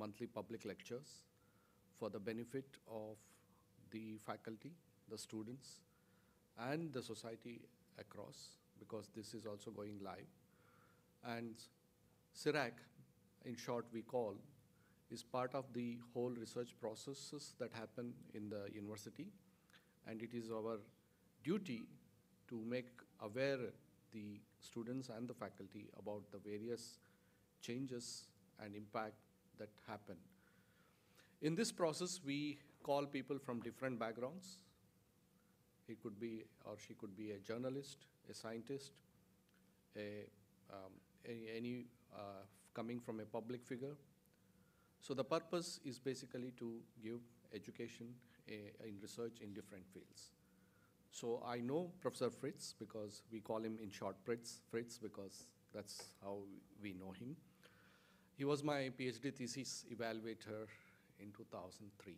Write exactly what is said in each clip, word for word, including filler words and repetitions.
monthly public lectures for the benefit of the faculty, the students, and the society across, because this is also going live. And C I R A C, in short we call, is part of the whole research processes that happen in the university, and it is our duty to make aware the students and the faculty about the various changes and impact that happen. In this process, we call people from different backgrounds. He could be, or she could be a journalist, a scientist, a, um, any, any uh, coming from a public figure. So the purpose is basically to give education a, in research in different fields. So I know Professor Fritz because we call him in short Fritz, Fritz because that's how we know him. He was my PhD thesis evaluator in two thousand three.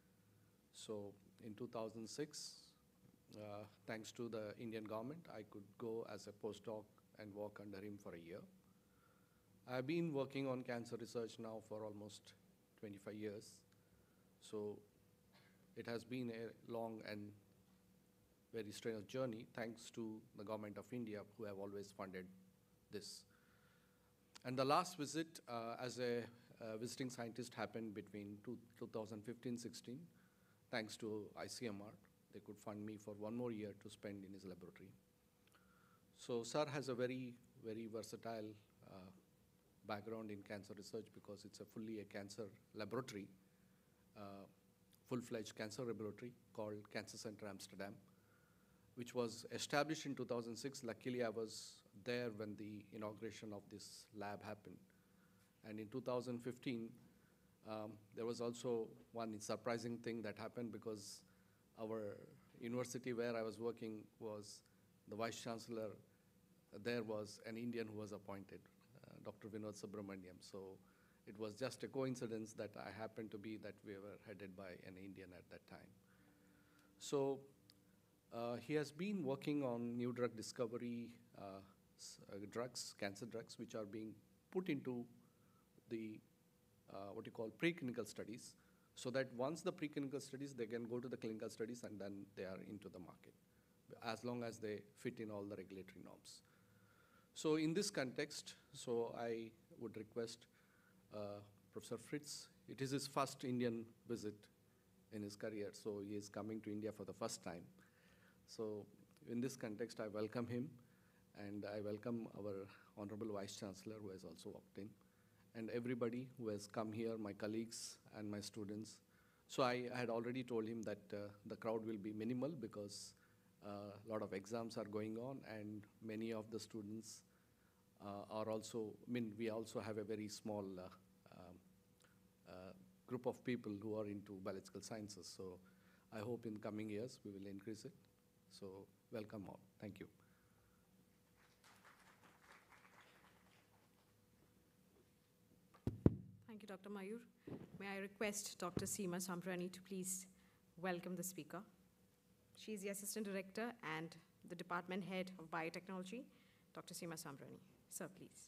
So in two thousand six, uh, thanks to the Indian government, I could go as a postdoc and work under him for a year. I've been working on cancer research now for almost twenty-five years. So it has been a long and very strenuous journey, thanks to the government of India, who have always funded this. And the last visit uh, as a uh, visiting scientist happened between two thousand fifteen sixteen, thanks to I C M R. They could fund me for one more year to spend in his laboratory. So Sir has a very, very versatile uh, background in cancer research because it's a fully a cancer laboratory, uh, full-fledged cancer laboratory called Cancer Center Amsterdam, which was established in two thousand six. Luckily, I was there when the inauguration of this lab happened. And in two thousand fifteen, um, there was also one surprising thing that happened because our university where I was working was the vice chancellor. There was an Indian who was appointed, uh, Doctor Vinod Subramaniam. So it was just a coincidence that I happened to be that we were headed by an Indian at that time. So uh, he has been working on new drug discovery, uh, uh, drugs, cancer drugs, which are being put into the uh, what you call preclinical studies, so that once the preclinical studies, they can go to the clinical studies and then they are into the market, as long as they fit in all the regulatory norms. So in this context, so I would request uh, Professor Fritz, it is his first Indian visit in his career, so he is coming to India for the first time. So in this context, I welcome him, and I welcome our Honorable Vice Chancellor who has also walked in, and everybody who has come here, my colleagues and my students. So I, I had already told him that uh, the crowd will be minimal because a uh, lot of exams are going on, and many of the students uh, are also, I mean, we also have a very small uh, um, uh, group of people who are into biological sciences. So I hope in coming years we will increase it. So welcome all. Thank you. Thank you, Doctor Mayur. May I request Doctor Seema Samprani to please welcome the speaker. She is the Assistant Director and the Department Head of Biotechnology, Doctor Seema Samprani. Sir, please.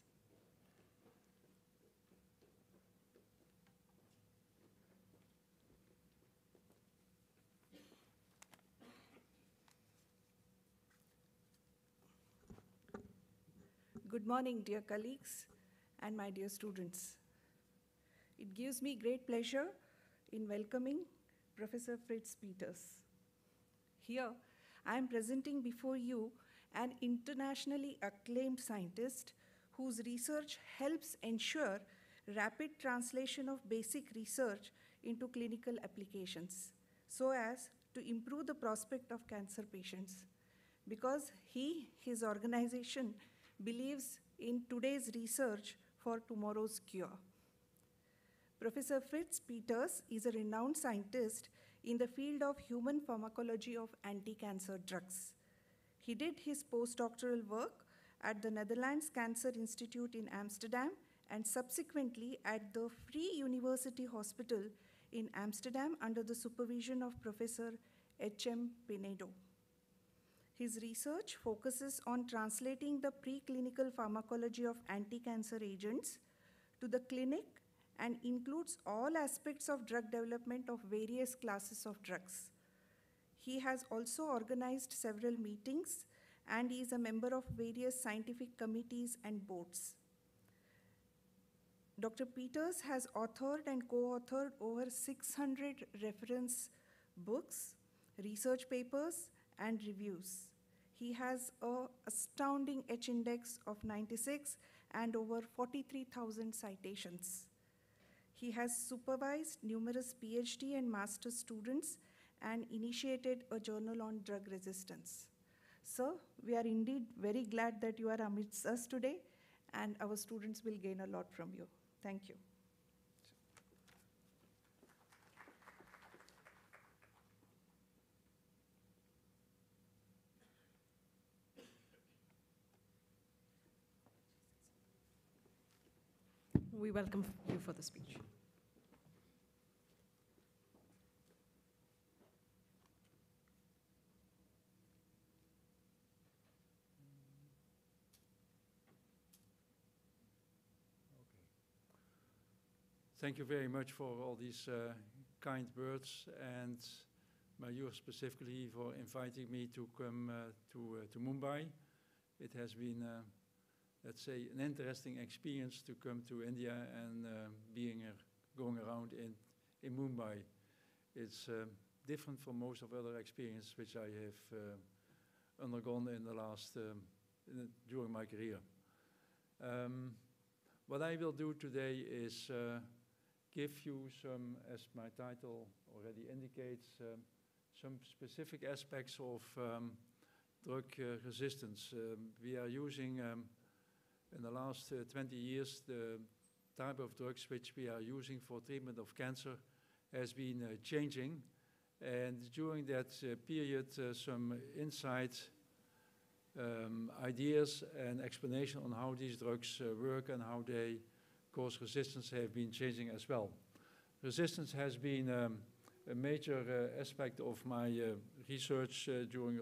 Good morning, dear colleagues and my dear students. It gives me great pleasure in welcoming Professor Fritz Peters. Here, I am presenting before you an internationally acclaimed scientist whose research helps ensure rapid translation of basic research into clinical applications so as to improve the prospect of cancer patients. Because he, his organization, believes in today's research for tomorrow's cure. Professor Fritz Peters is a renowned scientist in the field of human pharmacology of anti-cancer drugs. He did his postdoctoral work at the Netherlands Cancer Institute in Amsterdam and subsequently at the Free University Hospital in Amsterdam under the supervision of Professor H M Pinedo. His research focuses on translating the preclinical pharmacology of anti-cancer agents to the clinic and includes all aspects of drug development of various classes of drugs. He has also organized several meetings and is a member of various scientific committees and boards. Doctor Peters has authored and co-authored over six hundred reference books, research papers, and reviews. He has an astounding H index of ninety-six and over forty-three thousand citations. He has supervised numerous PhD and master's students and initiated a journal on drug resistance. Sir, we are indeed very glad that you are amidst us today, and our students will gain a lot from you. Thank you. We welcome you for the speech. Thank you very much for all these uh, kind words, and Mayur specifically for inviting me to come uh, to, uh, to Mumbai. It has been, uh, let's say, an interesting experience to come to India and uh, being uh, going around in, in Mumbai. It's uh, different from most of other experiences which I have uh, undergone in the last, um, in the, during my career. Um, what I will do today is uh, give you some, as my title already indicates, um, some specific aspects of um, drug uh, resistance. Um, we are using, um, in the last uh, twenty years, the type of drugs which we are using for treatment of cancer has been uh, changing. And during that uh, period, uh, some insight, um, ideas and explanation on how these drugs uh, work and how they cause resistance have been changing as well. Resistance has been um, a major uh, aspect of my uh, research uh, during,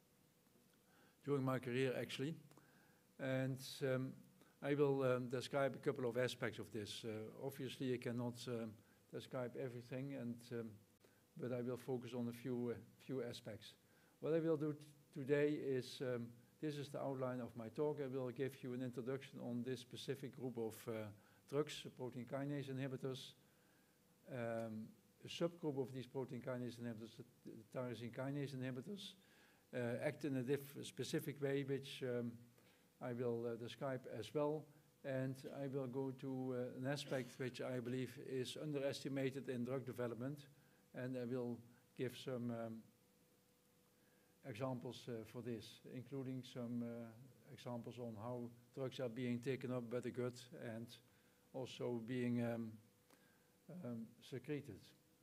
during my career, actually. And um, I will um, describe a couple of aspects of this. Uh, obviously, I cannot um, describe everything, and, um, but I will focus on a few, uh, few aspects. What I will do today is, um, this is the outline of my talk. I will give you an introduction on this specific group of uh, drugs, protein kinase inhibitors, um, a subgroup of these protein kinase inhibitors, the tyrosine kinase inhibitors, uh, act in a diff specific way, which um, I will uh, describe as well. And I will go to uh, an aspect which I believe is underestimated in drug development, and I will give some um, examples uh, for this, including some uh, examples on how drugs are being taken up by the gut and also being um, um, secreted.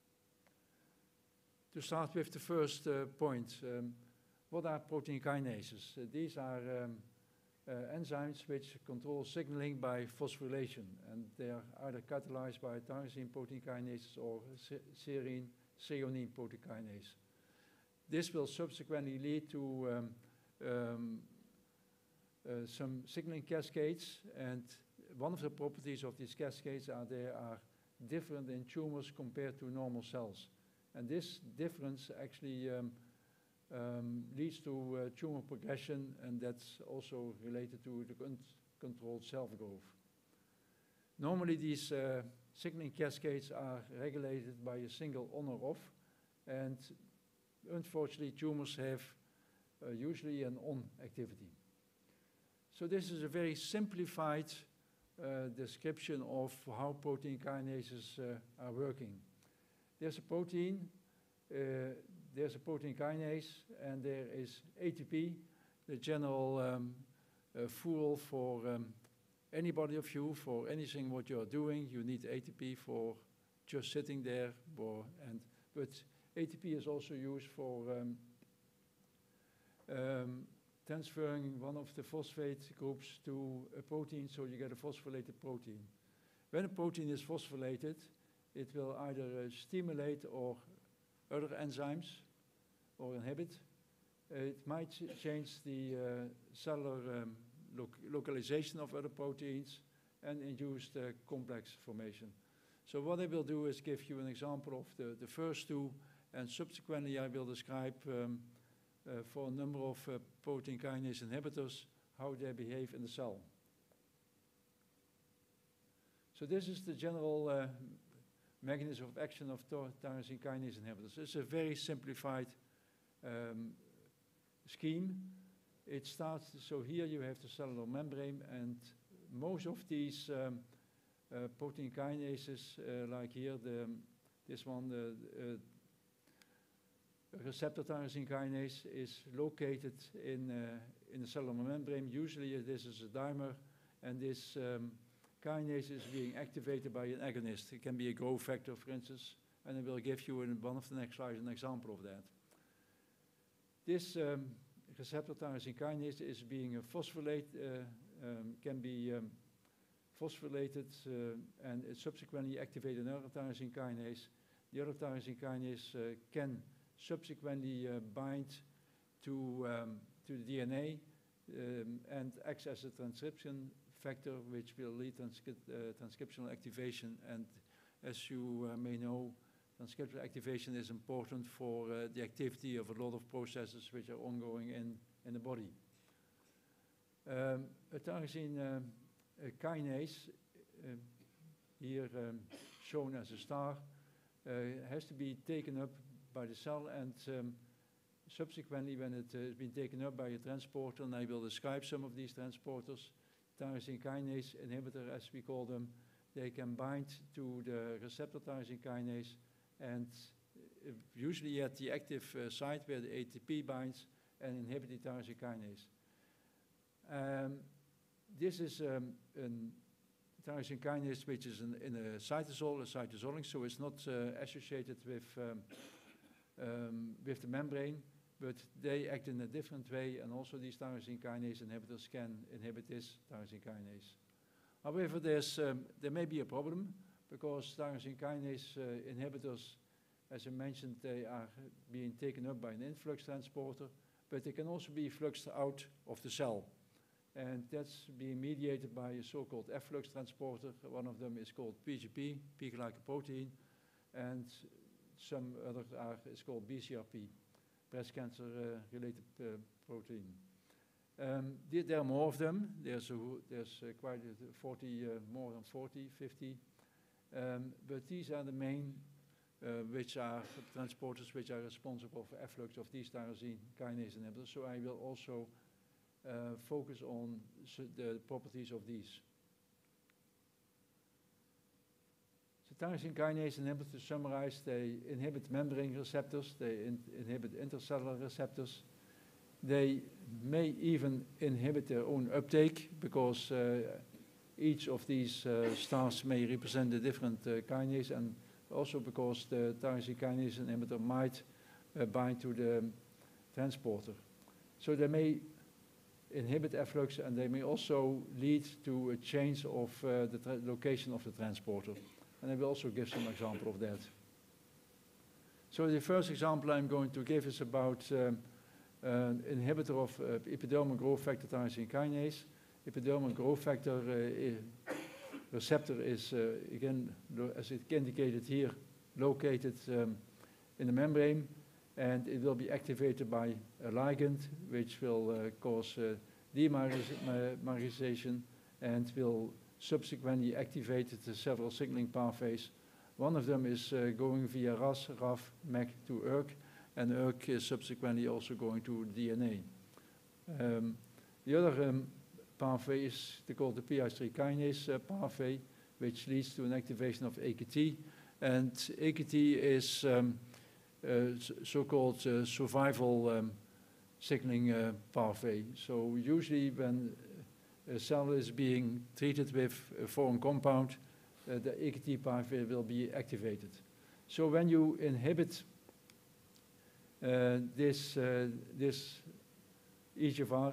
To start with the first uh, point, um, what are protein kinases? Uh, these are um, uh, enzymes which control signaling by phosphorylation, and they are either catalyzed by tyrosine protein kinase or serine threonine protein kinase. This will subsequently lead to um, um, uh, some signaling cascades, and one of the properties of these cascades are they are different in tumors compared to normal cells. And this difference actually um, um, leads to uh, tumor progression, and that's also related to the uncontrolled cell growth. Normally these uh, signaling cascades are regulated by a single on or off, and unfortunately tumors have uh, usually an on activity. So this is a very simplified uh, description of how protein kinases uh, are working. There's a protein, uh, there's a protein kinase, and there is A T P, the general um, uh, fuel for um, anybody of you, for anything what you're doing. You need A T P for just sitting there, or, and, but A T P is also used for um, um, transferring one of the phosphate groups to a protein, so you get a phosphorylated protein. When a protein is phosphorylated, it will either uh, stimulate or other enzymes or inhibit. Uh, it might ch change the uh, cellular um, loc localization of other proteins and induce the complex formation. So what I will do is give you an example of the, the first two, and subsequently I will describe um, uh, for a number of uh, protein kinase inhibitors how they behave in the cell. So this is the general uh, mechanism of action of tyrosine kinase inhibitors. It's a very simplified um, scheme. It starts, so here you have the cellular membrane, and most of these um, uh, protein kinases, uh, like here, the, this one, the uh, receptor tyrosine kinase, is located in, uh, in the cellular membrane. Usually this is a dimer, and this um, kinase is being activated by an agonist. It can be a growth factor, for instance, and I will give you in one of the next slides an example of that. This um, receptor tyrosine kinase is being a phosphorylate, uh, um, can be um, phosphorylated uh, and it subsequently activated another tyrosine kinase. The other tyrosine kinase uh, can subsequently uh, bind to, um, to the D N A um, and acts as a transcription factor which will lead to transcri uh, transcriptional activation, and as you uh, may know, transcriptional activation is important for uh, the activity of a lot of processes which are ongoing in, in the body. Um, a tyrosine um, a kinase, uh, here um, shown as a star, uh, has to be taken up by the cell, and um, subsequently when it uh, has been taken up by a transporter, and I will describe some of these transporters, tyrosine kinase inhibitor as we call them, they can bind to the receptor tyrosine kinase and uh, usually at the active uh, site where the A T P binds and inhibit the tyrosine kinase. Um, this is um, a tyrosine kinase which is in, in a cytosol, a cytosolic, so it's not uh, associated with, um, um, with the membrane, but they act in a different way, and also these tyrosine kinase inhibitors can inhibit this tyrosine kinase. However, there's, um, there may be a problem, because tyrosine kinase uh, inhibitors, as I mentioned, they are being taken up by an influx transporter, but they can also be fluxed out of the cell. And that's being mediated by a so-called efflux transporter. One of them is called P G P, P-glycoprotein, and some other are, is called B C R P, breast cancer uh, related uh, protein. Um, there, there are more of them. There's, a, there's uh, quite a forty, uh, more than forty, fifty. Um, but these are the main uh, which are transporters which are responsible for efflux of these tyrosine kinase inhibitors. So I will also uh, focus on the properties of these. So tyrosine kinase inhibitors, to summarize, they inhibit membrane receptors, they in inhibit intercellular receptors. They may even inhibit their own uptake, because uh, each of these uh, stars may represent a different uh, kinase, and also because the tyrosine kinase inhibitor might uh, bind to the um, transporter. So they may inhibit efflux, and they may also lead to a change of uh, the location of the transporter. And I will also give some example of that. So the first example I'm going to give is about um, an inhibitor of uh, epidermal growth factor tyrosine kinase. Epidermal growth factor uh, receptor is, uh, again, as it indicated here, located um, in the membrane, and it will be activated by a ligand, which will uh, cause uh, dimerization and will subsequently activate the several signaling pathways. One of them is uh, going via R A S, R A F, M E C to E R K, and E R K is subsequently also going to D N A. Um, the other um, pathway is called the P I three kinase uh, pathway, which leads to an activation of A K T. And A K T is um, uh, so-called uh, survival um, signaling uh, pathway. So usually when a cell is being treated with a foreign compound, uh, the A K T pathway will be activated. So when you inhibit uh, this, uh, this E G F R,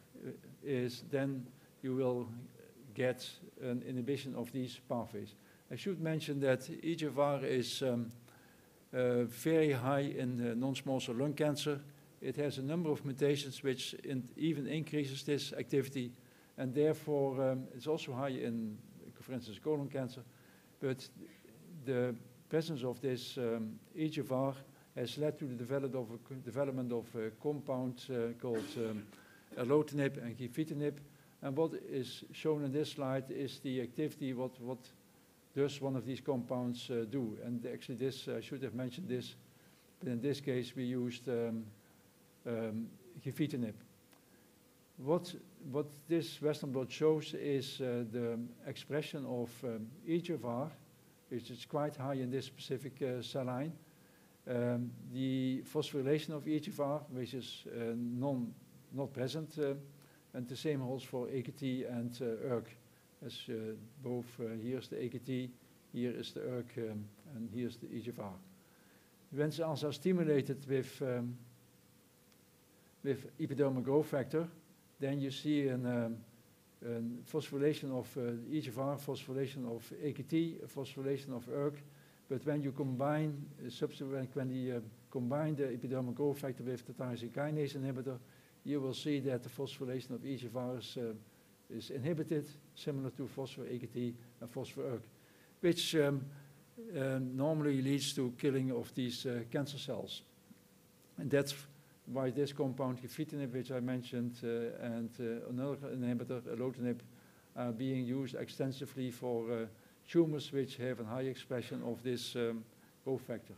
is then you will get an inhibition of these pathways. I should mention that E G F R is um, uh, very high in uh, non-small cell lung cancer. It has a number of mutations which in even increases this activity, and therefore um, it's also high in, for instance, colon cancer. But the presence of this um, E G F R has led to the develop of a, development of a compound uh, called um, erlotinib and gefitinib. And what is shown in this slide is the activity, what, what does one of these compounds uh, do. And actually this, I should have mentioned this, but in this case we used um, um, gefitinib. What, what this Western blot shows is uh, the expression of um, E G F R, which is quite high in this specific uh, cell line. Um, the phosphorylation of E G F R, which is uh, non, not present, uh, and the same holds for A K T and uh, E R K. As uh, both, uh, here's the A K T, here is the E R K, um, and here's the E G F R. When cells are stimulated with, um, with epidermal growth factor, then you see an, um, an phosphorylation of uh, E G F R, phosphorylation of A K T, a phosphorylation of E R K. But when you combine, uh, subsequent, when you uh, combine the epidermal growth factor with the tyrosine kinase inhibitor, you will see that the phosphorylation of E G F R is, uh, is inhibited, similar to phosphor A K T and phosphor E R K, which um, uh, normally leads to killing of these uh, cancer cells. And that's why this compound, gefitinib, which I mentioned, uh, and uh, another inhibitor, erlotinib, are being used extensively for uh, tumors which have a high expression of this um, growth factor.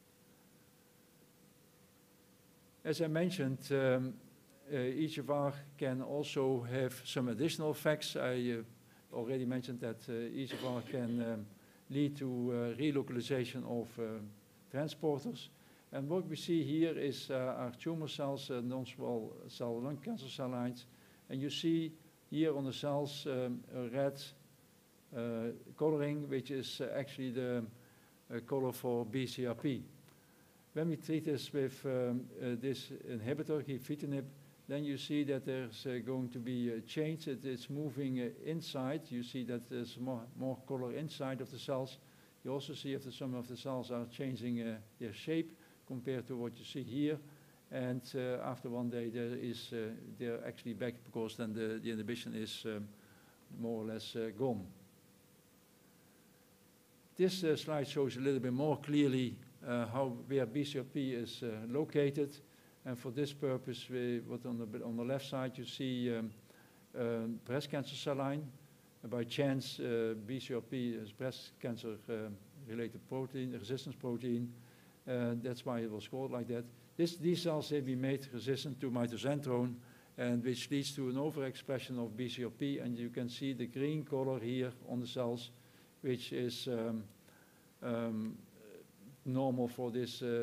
As I mentioned, um, uh, E G F R can also have some additional effects. I uh, already mentioned that uh, E G F R can um, lead to uh, relocalization of uh, transporters. And what we see here is uh, our tumor cells, uh, non-small cell lung cancer cell lines. And you see here on the cells um, a red uh, coloring, which is uh, actually the uh, color for B C R P. When we treat this with um, uh, this inhibitor, gefitinib, then you see that there's uh, going to be a change. It, it's moving uh, inside. You see that there's more, more color inside of the cells. You also see if the, some of the cells are changing uh, their shape compared to what you see here. And uh, after one day, there is, uh, they're actually back because then the, the inhibition is um, more or less uh, gone. This uh, slide shows a little bit more clearly uh, how where B C R P is uh, located. And for this purpose, we, what on the, on the left side, you see um, uh, breast cancer cell line. Uh, by chance, uh, B C R P is breast cancer uh, related protein, resistance protein. Uh, that's why it was called like that. This, these cells have been made resistant to mitoxantrone, and which leads to an overexpression of B C R P. And you can see the green color here on the cells, which is um, um, normal for this uh,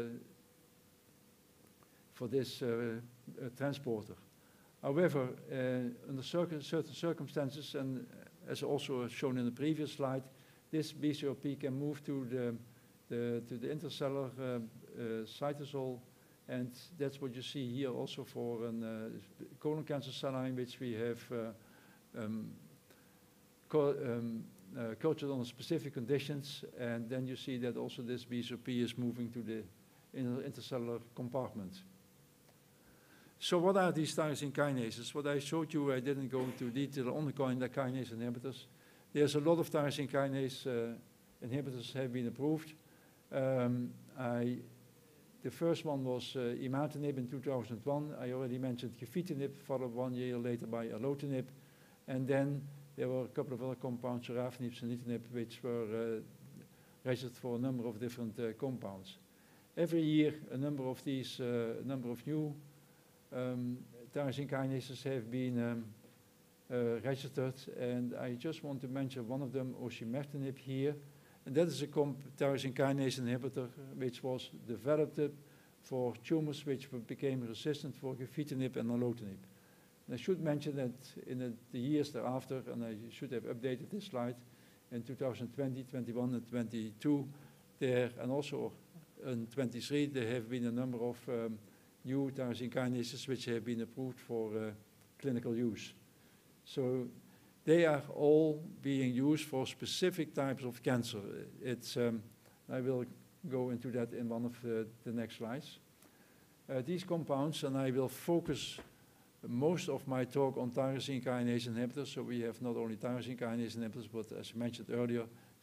for this uh, uh, transporter. However, uh, under certain circumstances, and as also shown in the previous slide, this B C R P can move to the, the to the intercellular uh, uh, cytosol, and that's what you see here also for a uh, colon cancer cell line, which we have uh, um, co um, uh, cultured under specific conditions, and then you see that also this B C R P is moving to the inter intercellular compartment. So what are these tyrosine kinases? What I showed you, I didn't go into detail on the kinase inhibitors. There's a lot of tyrosine kinase uh, inhibitors have been approved. Um, I, the first one was uh, imatinib in two thousand one. I already mentioned gefitinib, followed one year later by erlotinib. And then there were a couple of other compounds, sorafenib, sunitinib, which were uh, registered for a number of different uh, compounds. Every year, a number of these, uh, a number of new Um, tyrosine kinases have been um, uh, registered, and I just want to mention one of them, osimertinib, here. And that is a tyrosine kinase inhibitor which was developed for tumors which became resistant for gefitinib and erlotinib. And I should mention that in the, the years thereafter, and I should have updated this slide, in two thousand twenty, twenty-one, and twenty-two, there, and also in twenty-three, there have been a number of um, new tyrosine kinases which have been approved for uh, clinical use. So they are all being used for specific types of cancer. It's, um, I will go into that in one of uh, the next slides. Uh, these compounds, and I will focus most of my talk on tyrosine kinase inhibitors. So we have not only tyrosine kinase inhibitors, but as mentioned earlier,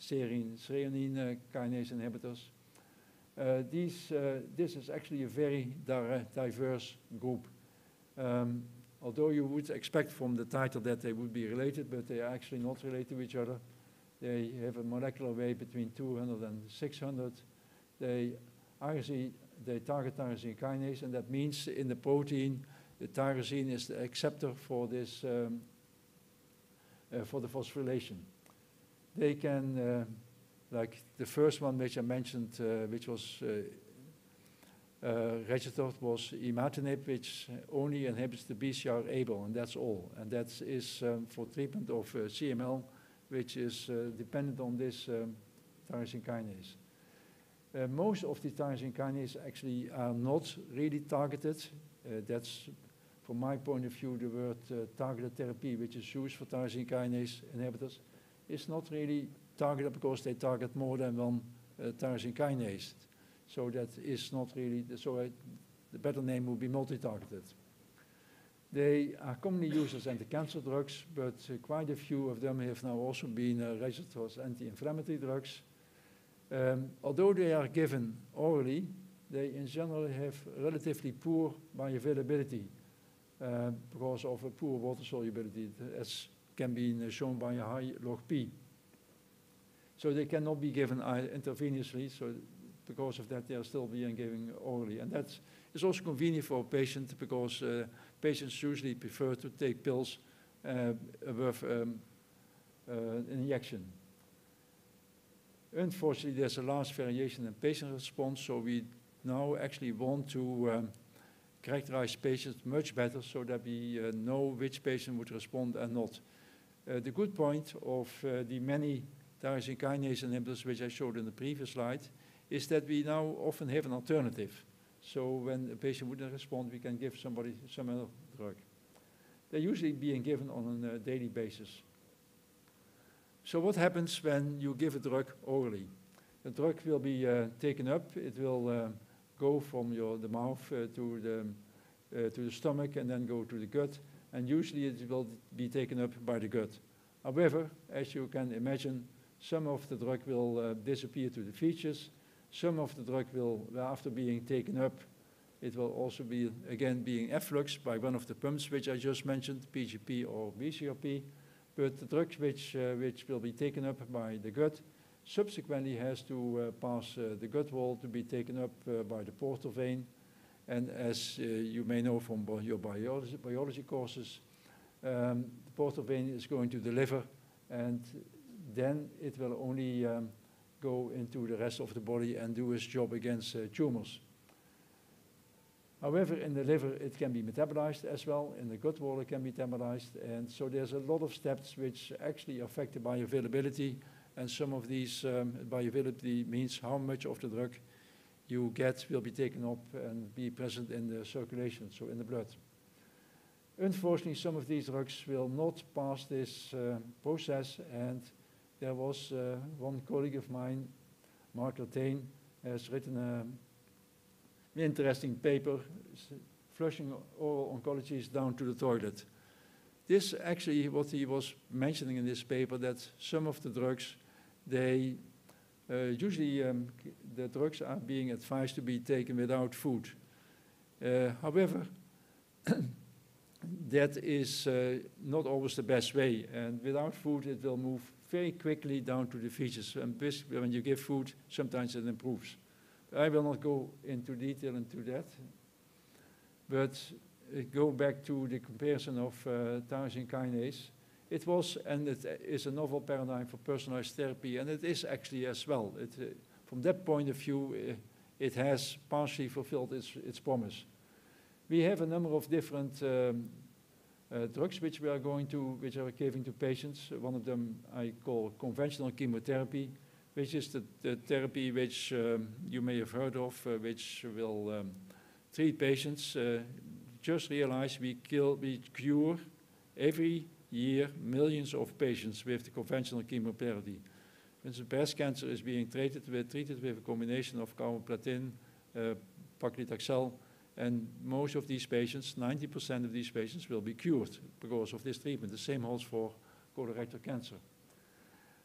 serine, threonine uh, kinase inhibitors. Uh, these, uh, this is actually a very di diverse group. Um, although you would expect from the title that they would be related, but they are actually not related to each other. They have a molecular weight between two hundred and six hundred. They, they target tyrosine kinase, and that means in the protein, the tyrosine is the acceptor for this, um, uh, for the phosphorylation. They can, uh, like the first one which I mentioned, uh, which was uh, uh, registered, was imatinib, which only inhibits the B C R A B L, and that's all. And that is um, for treatment of uh, C M L, which is uh, dependent on this um, tyrosine kinase. Uh, most of the tyrosine kinase actually are not really targeted. Uh, that's, from my point of view, the word uh, targeted therapy, which is used for tyrosine kinase inhibitors, is not really targeted because they target more than one uh, tyrosine kinase. So that is not really, the, so I, the better name would be multi-targeted. They are commonly used as anti-cancer drugs, but uh, quite a few of them have now also been uh, registered as anti-inflammatory drugs. Um, although they are given orally, they in general have relatively poor bioavailability uh, because of a poor water solubility, as can be uh, shown by a high log P. So they cannot be given uh, intravenously, so because of that they are still being given orally. And that is also convenient for a patient because uh, patients usually prefer to take pills uh, above um, uh, an injection. Unfortunately, there's a large variation in patient response, so we now actually want to um, characterize patients much better so that we uh, know which patient would respond and not. Uh, the good point of uh, the many tyrosine kinase inhibitors, which I showed in the previous slide, is that we now often have an alternative. So when a patient wouldn't respond, we can give somebody some other drug. They're usually being given on a uh, daily basis. So what happens when you give a drug orally? The drug will be uh, taken up. It will uh, go from your, the mouth uh, to, the, uh, to the stomach and then go to the gut. And usually it will be taken up by the gut. However, as you can imagine, some of the drug will uh, disappear to the features. Some of the drug will, after being taken up, it will also be, again, being effluxed by one of the pumps, which I just mentioned, P G P or B C R P. But the drug which, uh, which will be taken up by the gut subsequently has to uh, pass uh, the gut wall to be taken up uh, by the portal vein. And as uh, you may know from bi your biology, biology courses, um, the portal vein is going to the liver, and then it will only um, go into the rest of the body and do its job against uh, tumors. However, in the liver, it can be metabolized as well. In the gut wall, it can be metabolized. And so there's a lot of steps which actually affect the bioavailability. And some of these um, bioavailability means how much of the drug you get will be taken up and be present in the circulation, so in the blood. Unfortunately, some of these drugs will not pass this uh, process. And there was uh, one colleague of mine, Mark Latane, has written a interesting paper, flushing oral oncologies down to the toilet. This actually, what he was mentioning in this paper, that some of the drugs, they uh, usually um, the drugs are being advised to be taken without food. Uh, however, that is uh, not always the best way, and without food it will move very quickly down to the features, and when you give food, sometimes it improves. I will not go into detail into that, but uh, go back to the comparison of uh, tyrosine kinase. It was, and it is a novel paradigm for personalized therapy, and it is actually as well. It, uh, from that point of view, uh, it has partially fulfilled its, its promise. We have a number of different um, uh, drugs which we are going to, which are giving to patients. One of them I call conventional chemotherapy, which is the, the therapy which um, you may have heard of, uh, which will um, treat patients. Uh, just realize we, kill, we cure every year millions of patients with the conventional chemotherapy. When the breast cancer is being treated with, treated with a combination of carboplatin, uh, paclitaxel, and most of these patients, ninety percent of these patients will be cured because of this treatment. The same holds for colorectal cancer.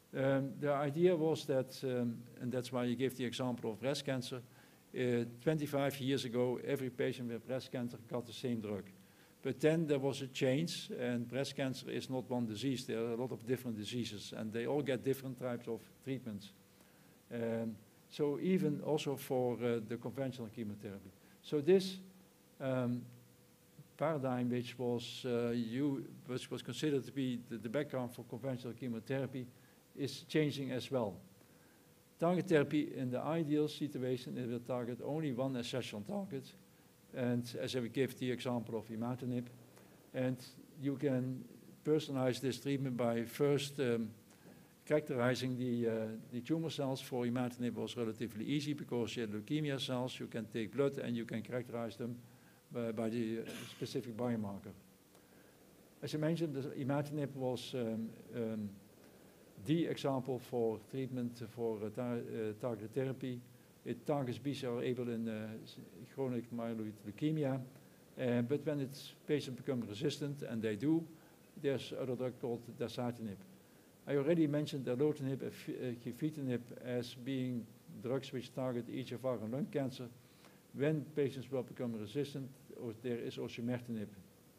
Um, the idea was that, um, and that's why you gave the example of breast cancer, uh, twenty-five years ago, every patient with breast cancer got the same drug. But then there was a change, and breast cancer is not one disease. There are a lot of different diseases, and they all get different types of treatments. Um, so even also for uh, the conventional chemotherapy. So this um, paradigm, which was, uh, you, which was considered to be the, the background for conventional chemotherapy, is changing as well. Target therapy in the ideal situation, it will target only one essential target. And as I gave the example of imatinib, and you can personalize this treatment by first um, characterizing the, uh, the tumor cells. For imatinib was relatively easy because you had leukemia cells, you can take blood and you can characterize them by, by the uh, specific biomarker. As I mentioned, the imatinib was um, um, the example for treatment for uh, tar uh, targeted therapy. It targets B cell able in uh, chronic myeloid leukemia, uh, but when its patients become resistant, and they do, there's another drug called dasatinib. I already mentioned erlotinib and gefitinib as being drugs which target E G F R and lung cancer. When patients will become resistant, or there is osimertinib.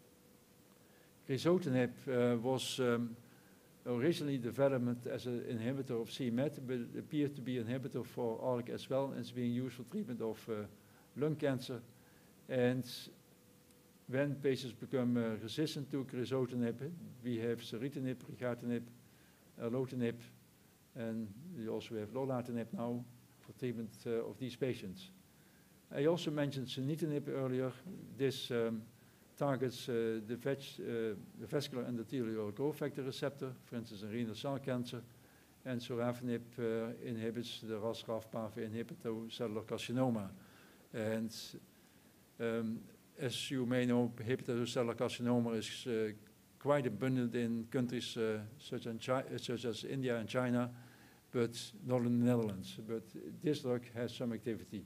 Crizotinib uh, was um, originally developed as an inhibitor of c MET, but it appeared to be an inhibitor for A L K as well, and it's being used for treatment of uh, lung cancer. And when patients become uh, resistant to crizotinib, we have ceritinib, brigatinib, erlotinib, and we also have lorlatinib now for treatment uh, of these patients. I also mentioned sunitinib earlier. This um, targets uh, the, veg, uh, the vascular endothelial growth factor receptor, for instance in renal cell cancer, and sorafenib uh, inhibits the R A S R A F pathway in hepatocellular carcinoma. And um, as you may know, hepatocellular carcinoma is uh, quite abundant in countries uh, such, as Chi such as India and China, but not in the Netherlands. But this drug has some activity.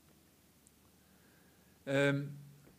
Um,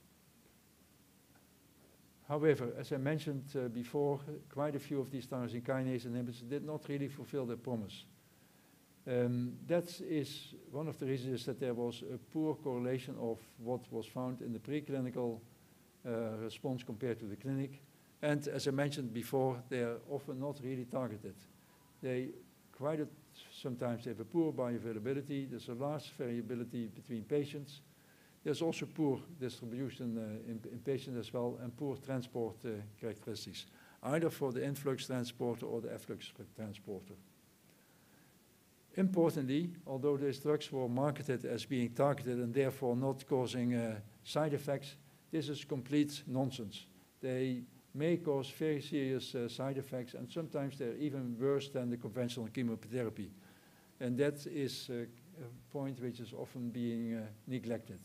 However, as I mentioned uh, before, quite a few of these tyrosine kinase inhibitors did not really fulfill their promise. Um, that is one of the reasons that there was a poor correlation of what was found in the preclinical uh, response compared to the clinic. And as I mentioned before, they are often not really targeted. They quite a, sometimes they have a poor bioavailability. There's a large variability between patients. There's also poor distribution uh, in, in patients as well, and poor transport uh, characteristics, either for the influx transporter or the efflux transporter. Importantly, although these drugs were marketed as being targeted and therefore not causing uh, side effects, this is complete nonsense. They may cause very serious uh, side effects, and sometimes they're even worse than the conventional chemotherapy. And that is uh, a point which is often being uh, neglected.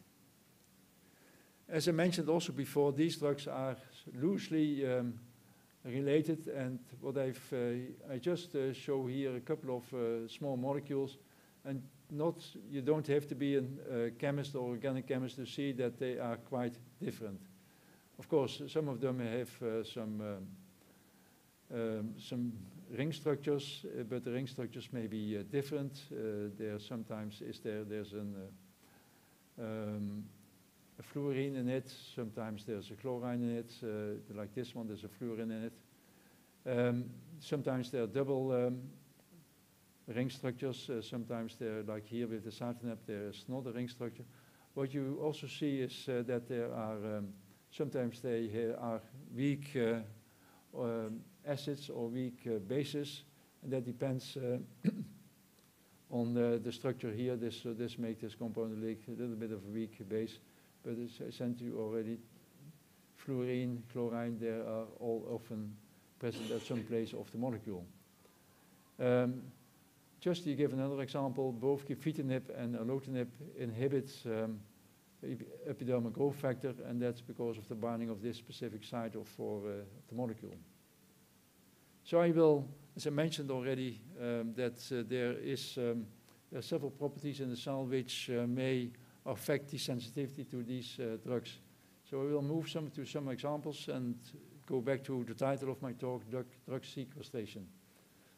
As I mentioned also before, these drugs are loosely um, related, and what I've, uh, I just uh, show here a couple of uh, small molecules, and not, you don't have to be a uh, chemist or organic chemist to see that they are quite different. Of course, some of them have uh, some, um, um, some ring structures, uh, but the ring structures may be uh, different. Uh, there sometimes is there, there's an, uh, um, a fluorine in it, sometimes there's a chlorine in it, uh, like this one, there's a fluorine in it. Um, sometimes there are double um, ring structures, uh, sometimes they're like here with the dasatinib, there is not a ring structure. What you also see is uh, that there are, um, sometimes they uh, are weak uh, um, acids or weak uh, bases, and that depends uh, on the, the structure here. This, uh, this makes this compound a little bit of a weak base. But as I sent you already, fluorine, chlorine, they are all often present at some place of the molecule. Um, just to give another example, both gefitinib and erlotinib inhibit um, epidermal growth factor, and that's because of the binding of this specific site of for uh, the molecule. So I will, as I mentioned already, um, that uh, there is um, there are several properties in the cell which uh, may affect the sensitivity to these uh, drugs. So I will move some to some examples and go back to the title of my talk, drug, drug sequestration.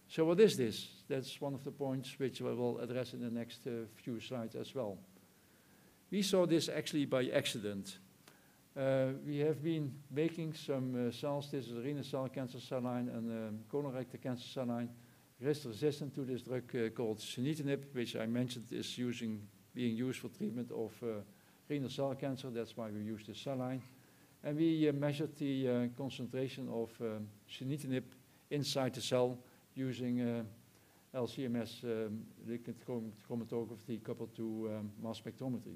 So what is this? That's one of the points which we will address in the next uh, few slides as well. We saw this actually by accident. Uh, we have been making some uh, cells. This is a renal cell cancer cell line and um, colorectal cancer cell line, resistant to this drug uh, called sunitinib, which I mentioned is using, being used for treatment of uh, renal cell cancer. That's why we use this cell line. And we uh, measured the uh, concentration of um, sunitinib inside the cell using uh, L C M S um, liquid chrom chromatography coupled to um, mass spectrometry.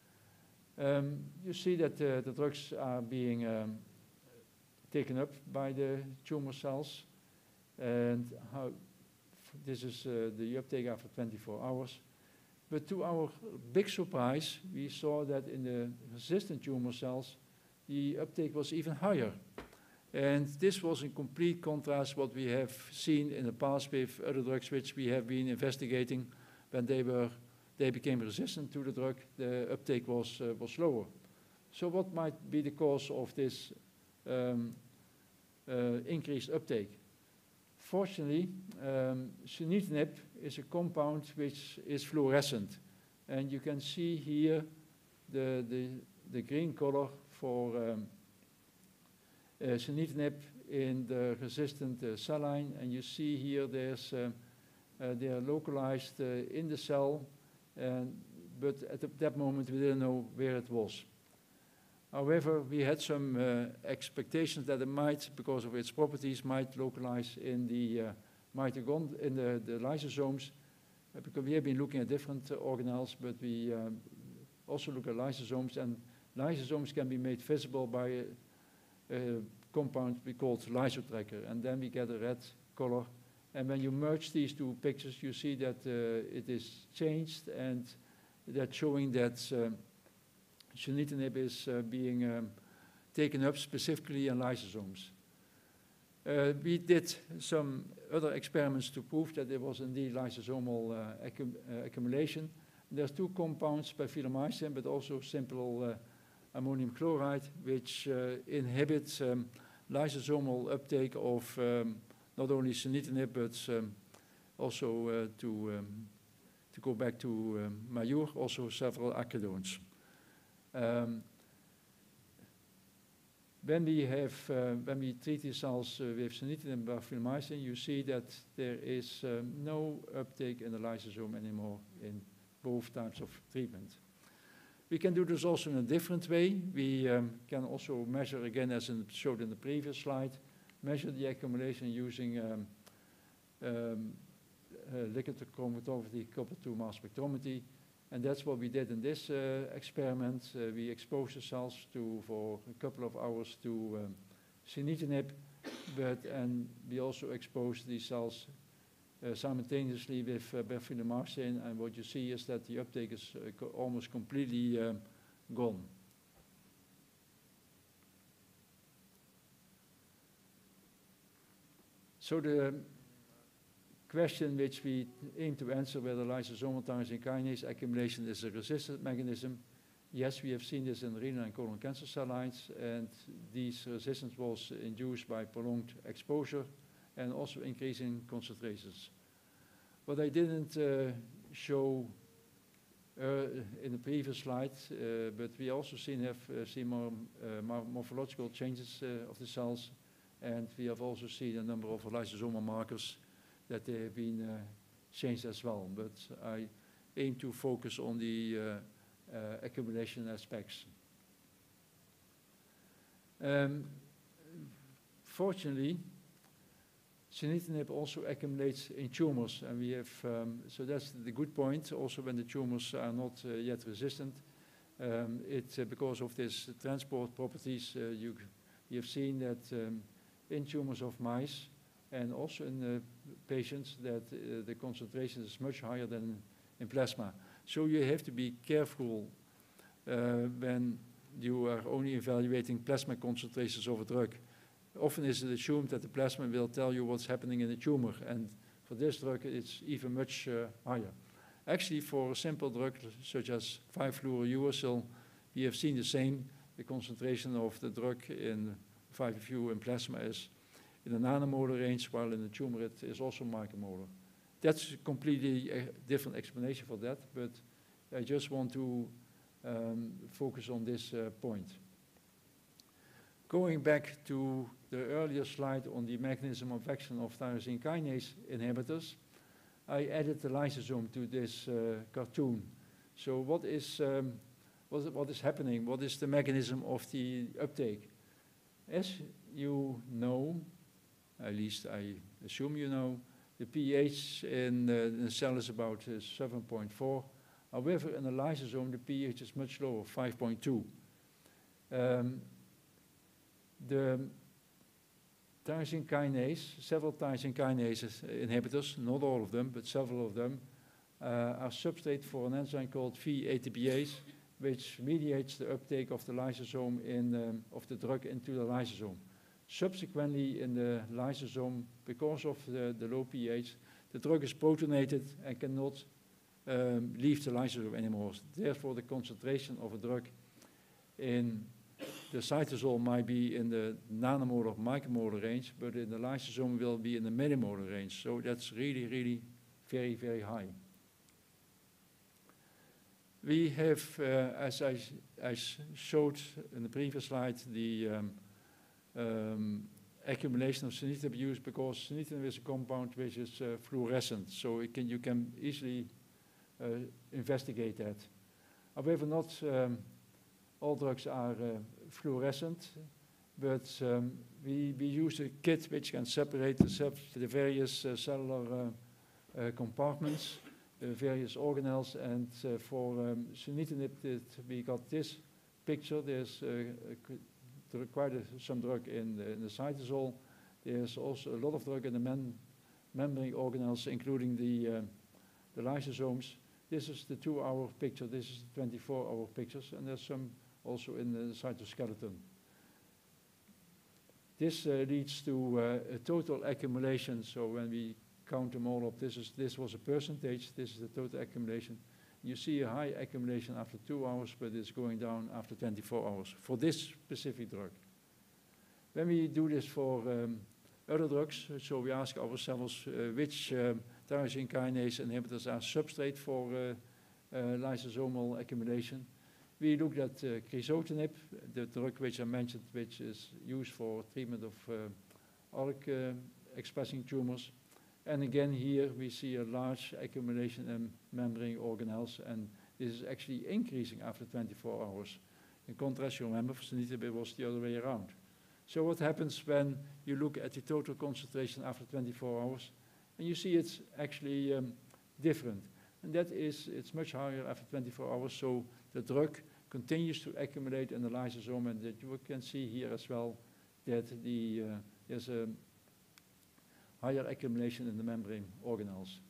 Um, you see that uh, the drugs are being um, taken up by the tumor cells, and how this is uh, the uptake after twenty-four hours. But to our big surprise, we saw that in the resistant tumor cells, the uptake was even higher. And this was in complete contrast what we have seen in the past with other drugs which we have been investigating. When they were, they became resistant to the drug, the uptake was, uh, was lower. So what might be the cause of this um, uh, increased uptake? Fortunately, um, sunitinib is a compound which is fluorescent. And you can see here the, the, the green color for um, uh, sunitinib in the resistant uh, cell line. And you see here there's, uh, uh, they are localized uh, in the cell, and, but at the, that moment we didn't know where it was. However, we had some uh, expectations that it might, because of its properties, might localize in the uh, mitochondria, in the, the lysosomes, uh, because we have been looking at different uh, organelles, but we um, also look at lysosomes, and lysosomes can be made visible by a, a compound we call lysotracker, and then we get a red color. And when you merge these two pictures, you see that uh, it is changed, and that's showing that um, sunitinib is uh, being um, taken up specifically in lysosomes. Uh, we did some other experiments to prove that there was indeed lysosomal uh, accum uh, accumulation. There's two compounds, bifidamycin, but also simple uh, ammonium chloride, which uh, inhibits um, lysosomal uptake of um, not only sunitinib, but um, also uh, to, um, to go back to um, Mayur, also several acidones. Um, when we have, uh, when we treat these cells uh, with sunitinib and bifidamycin, you see that there is um, no uptake in the lysosome anymore in both types of treatment. We can do this also in a different way. We um, can also measure, again, as in showed in the previous slide, measure the accumulation using um, um, uh, liquid chromatography coupled to mass spectrometry. And that's what we did in this uh, experiment. Uh, we exposed the cells to, for a couple of hours to um, sunitinib, but and we also exposed these cells uh, simultaneously with uh, bifidamycin, and what you see is that the uptake is uh, co almost completely um, gone. So the question which we aim to answer, whether lysosomal tyrosine kinase accumulation is a resistant mechanism. Yes, we have seen this in renal and colon cancer cell lines, and this resistance was induced by prolonged exposure and also increasing concentrations. What I didn't uh, show uh, in the previous slide, uh, but we also seen have uh, seen more uh, morphological changes uh, of the cells, and we have also seen a number of lysosomal markers that they have been uh, changed as well. But I aim to focus on the uh, uh, accumulation aspects. Um, fortunately, sunitinib also accumulates in tumors, and we have, um, so that's the good point, also when the tumors are not uh, yet resistant. Um, it, uh, because of this transport properties, uh, you, you have seen that um, in tumors of mice, and also in uh, patients, that uh, the concentration is much higher than in plasma. So you have to be careful uh, when you are only evaluating plasma concentrations of a drug. Often is it assumed that the plasma will tell you what's happening in the tumor, and for this drug it's even much uh, higher. Actually, for a simple drug such as five fluorouracil, we have seen the same. The concentration of the drug in five F U in plasma is in the nanomolar range, while in the tumor it is also micromolar. That's a completely uh, different explanation for that, but I just want to um, focus on this uh, point. Going back to the earlier slide on the mechanism of action of tyrosine kinase inhibitors, I added the lysosome to this uh, cartoon. So what is, um, what, is, what is happening? What is the mechanism of the uptake? As you know, at least I assume you know, the pH in, uh, in the cell is about uh, seven point four. However, in the lysosome, the pH is much lower, five point two. Um, the tyrosine kinase, several tyrosine kinase inhibitors, not all of them, but several of them, uh, are substrate for an enzyme called V A T P ase, which mediates the uptake of the lysosome in, um, of the drug into the lysosome. Subsequently, in the lysosome, because of the, the low pH, the drug is protonated and cannot um, leave the lysosome anymore. Therefore, the concentration of a drug in the cytosol might be in the nanomolar or micromolar range, but in the lysosome will be in the millimolar range. So that's really, really very, very high. We have, uh, as I, I showed in the previous slide, the um, um, accumulation of sunitinib use, because sunitinib is a compound which is uh, fluorescent, so it can, you can easily uh, investigate that. However, not um, all drugs are uh, fluorescent, but um, we, we use a kit which can separate the, sep the various uh, cellular uh, uh, compartments, uh, various organelles, and uh, for um, sunitinib, we got this picture. There's uh, quite a, some drug in the, in the cytosol. There's also a lot of drug in the mem membrane organelles, including the, uh, the lysosomes. This is the two-hour picture. This is the twenty-four hour pictures, and there's some also in the cytoskeleton. This uh, leads to uh, a total accumulation. So when we count them all up, this is this was a percentage. This is the total accumulation. You see a high accumulation after two hours, but it's going down after twenty-four hours for this specific drug. When we do this for um, other drugs, so we ask ourselves uh, which um, tyrosine kinase inhibitors are substrate for uh, uh, lysosomal accumulation. We looked at uh, crizotinib, the drug which I mentioned, which is used for treatment of uh, A L K uh, expressing tumors. And again, here we see a large accumulation in membrane organelles, and this is actually increasing after twenty-four hours. In contrast, you remember, for sunitinib it was the other way around. So what happens when you look at the total concentration after twenty-four hours? And you see it's actually um, different. And that is, it's much higher after twenty-four hours, so the drug continues to accumulate in the lysosome, and that you can see here as well that the, uh, there's a higher accumulation in the membrane organelles.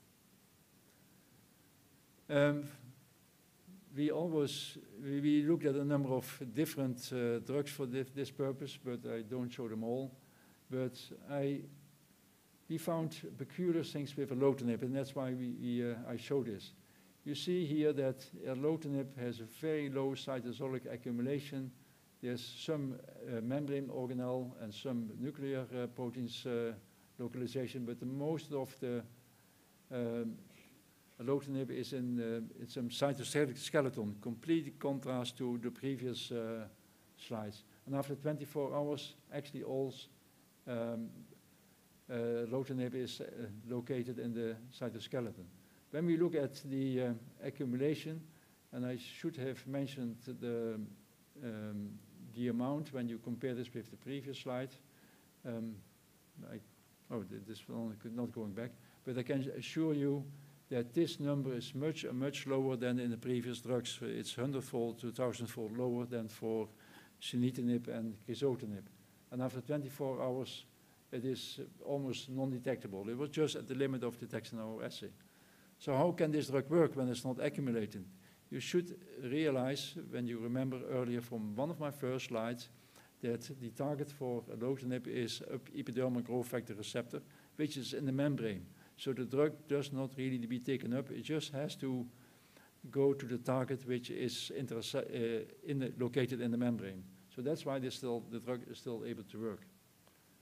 Um, we always, we, we looked at a number of different uh, drugs for this, this purpose, but I don't show them all. But I, we found peculiar things with erlotinib, and that's why we, we, uh, I show this. You see here that erlotinib has a very low cytosolic accumulation. There's some uh, membrane organelle and some nuclear uh, proteins uh, localization, but the most of the um, erlotinib is in, uh, in some cytoskeleton, complete contrast to the previous uh, slides. And after twenty-four hours, actually all um, uh, erlotinib is uh, located in the cytoskeleton. When we look at the uh, accumulation, and I should have mentioned the, um, the amount when you compare this with the previous slide. Um, I, oh, this one not going back, but I can assure you that this number is much, much lower than in the previous drugs. It's hundredfold to thousandfold lower than for sunitinib and crizotinib. And after twenty-four hours, it is almost non-detectable. It was just at the limit of detection in our assay. So how can this drug work when it's not accumulating? You should realize, when you remember earlier from one of my first slides, that the target for erlotinib is epidermal growth factor receptor, which is in the membrane. So the drug does not really be taken up. It just has to go to the target which is uh, in the, located in the membrane. So that's why still, the drug is still able to work.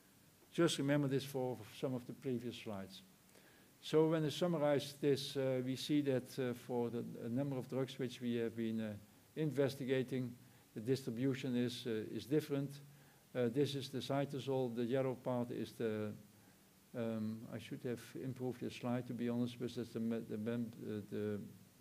Just remember this for some of the previous slides. So when I summarize this, uh, we see that uh, for the a number of drugs which we have been uh, investigating, the distribution is, uh, is different. Uh, this is the cytosol, the yellow part is the, um, I should have improved this slide to be honest, but that's the, the, uh, the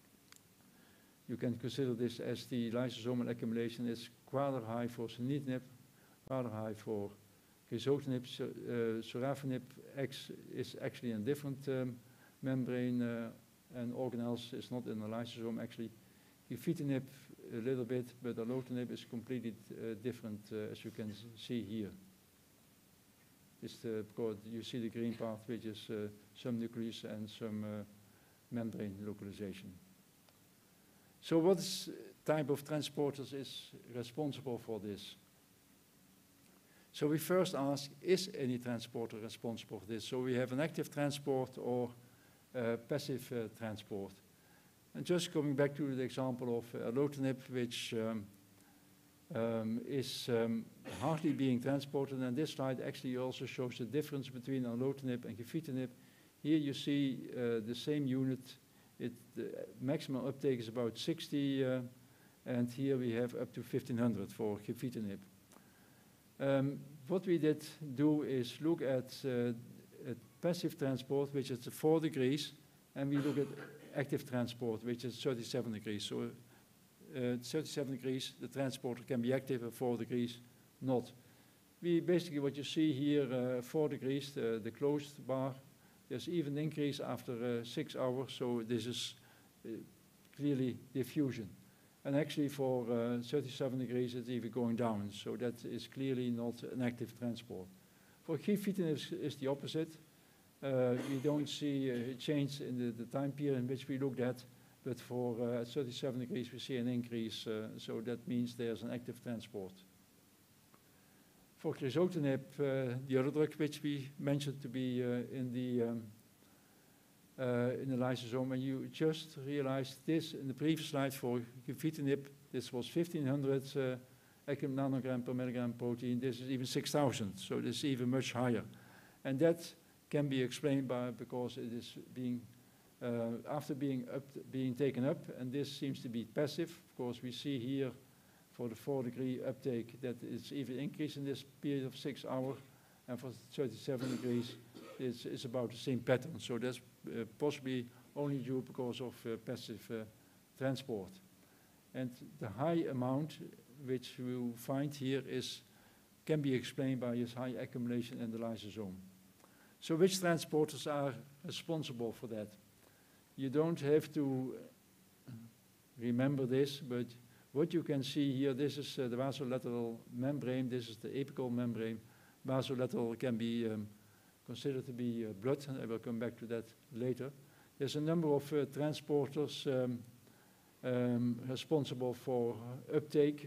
you can consider this as the lysosomal accumulation is rather high for sunitinib, rather high for crizotinib. So, uh, sorafenib X is actually in a different um, membrane uh, and organelles is not in the lysosome actually. Gefitinib a little bit, but erlotinib is completely uh, different uh, as you can see here. It's the, because you see the green part which is uh, some nucleus and some uh, membrane localization. So what type of transporters is responsible for this? So we first ask, is any transporter responsible for this? So we have an active transport or uh, passive uh, transport. And just coming back to the example of uh, erlotinib, which um, um, is um, hardly being transported, and this slide actually also shows the difference between erlotinib and gefitinib. Here you see uh, the same unit. It, the maximum uptake is about sixty, uh, and here we have up to fifteen hundred for gefitinib. Um, what we did do is look at, uh, at passive transport, which is four degrees, and we look at active transport, which is thirty-seven degrees. So uh, thirty-seven degrees, the transporter can be active, at four degrees, not. We basically, what you see here, uh, four degrees, the, the closed bar, there's even increase after uh, six hours, so this is uh, clearly diffusion. And actually for uh, thirty-seven degrees, it's even going down, so that is clearly not an active transport. For gefitinib is, is the opposite. Uh, we don't see a change in the, the time period in which we looked at, but for uh, thirty-seven degrees we see an increase, uh, so that means there's an active transport. For crizotinib, uh, the other drug which we mentioned to be uh, in the um, uh, in the lysosome, and you just realized this in the previous slide for gefitinib, this was fifteen hundred uh, nanogram per milligram protein. This is even six thousand, so this is even much higher, and that can be explained by because it is being uh, after being up, being taken up, and this seems to be passive. Of course, we see here for the four degree uptake that it's even increased in this period of six hours, and for thirty-seven degrees, it's, it's about the same pattern. So that's uh, possibly only due because of uh, passive uh, transport. And the high amount which you find here is can be explained by this high accumulation in the lysosome. So which transporters are responsible for that? You don't have to remember this, but what you can see here, this is uh, the vasolateral membrane, this is the apical membrane. Vasolateral can be um, considered to be uh, blood, and I will come back to that later. There's a number of uh, transporters um, um, responsible for uh, uptake.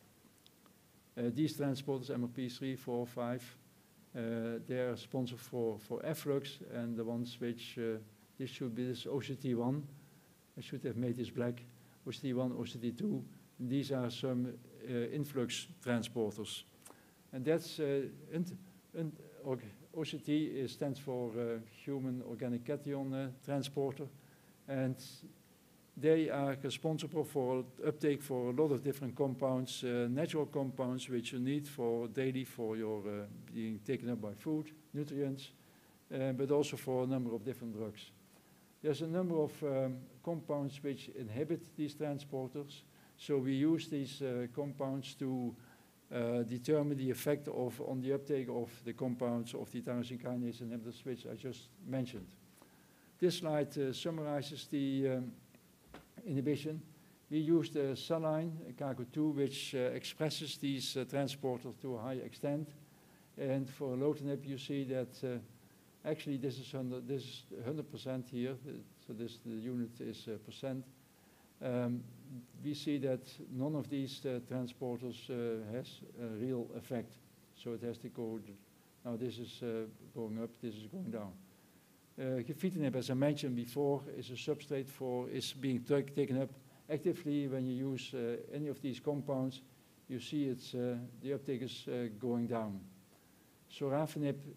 Uh, these transporters, M R P three, four, five, Uh, they are responsible for, for efflux, and the ones which, uh, this should be this O C T one, I should have made this black, O C T one, O C T two, these are some uh, influx transporters. And that's, uh, int, int, O C T is, stands for uh, Human Organic Cation uh, Transporter, and they are responsible for uptake for a lot of different compounds, uh, natural compounds which you need for daily for your uh, being taken up by food, nutrients, uh, but also for a number of different drugs. There's a number of um, compounds which inhibit these transporters, so we use these uh, compounds to uh, determine the effect of on the uptake of the compounds of the tyrosine kinase inhibitors which I just mentioned. This slide uh, summarizes the um, inhibition. We use the saline, C A G O two, which uh, expresses these uh, transporters to a high extent. And for erlotinib, you see that uh, actually this is one hundred percent here, so this the unit is uh, percent. Um, we see that none of these uh, transporters uh, has a real effect. So it has to go, now this is uh, going up, this is going down. Uh, gefitinib, as I mentioned before, is a substrate for, is being taken up actively when you use uh, any of these compounds. You see it's, uh, the uptake is uh, going down. Sorafenib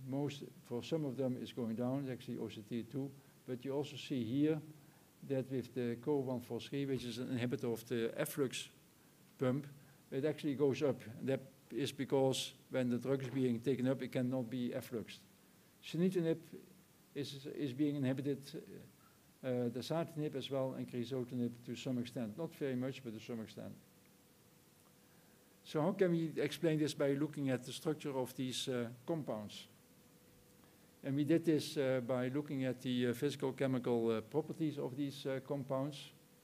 most, for some of them it's going down, it's actually O C T two, but you also see here that with the C O one forty-three, which is an inhibitor of the efflux pump, it actually goes up. And that is because when the drug is being taken up, it cannot be effluxed. Sunitinib is, is being inhibited, uh, dasatinib as well, and crizotinib to some extent. Not very much, but to some extent. So how can we explain this by looking at the structure of these uh, compounds? And we did this uh, by looking at the uh, physical chemical uh, properties of these uh, compounds.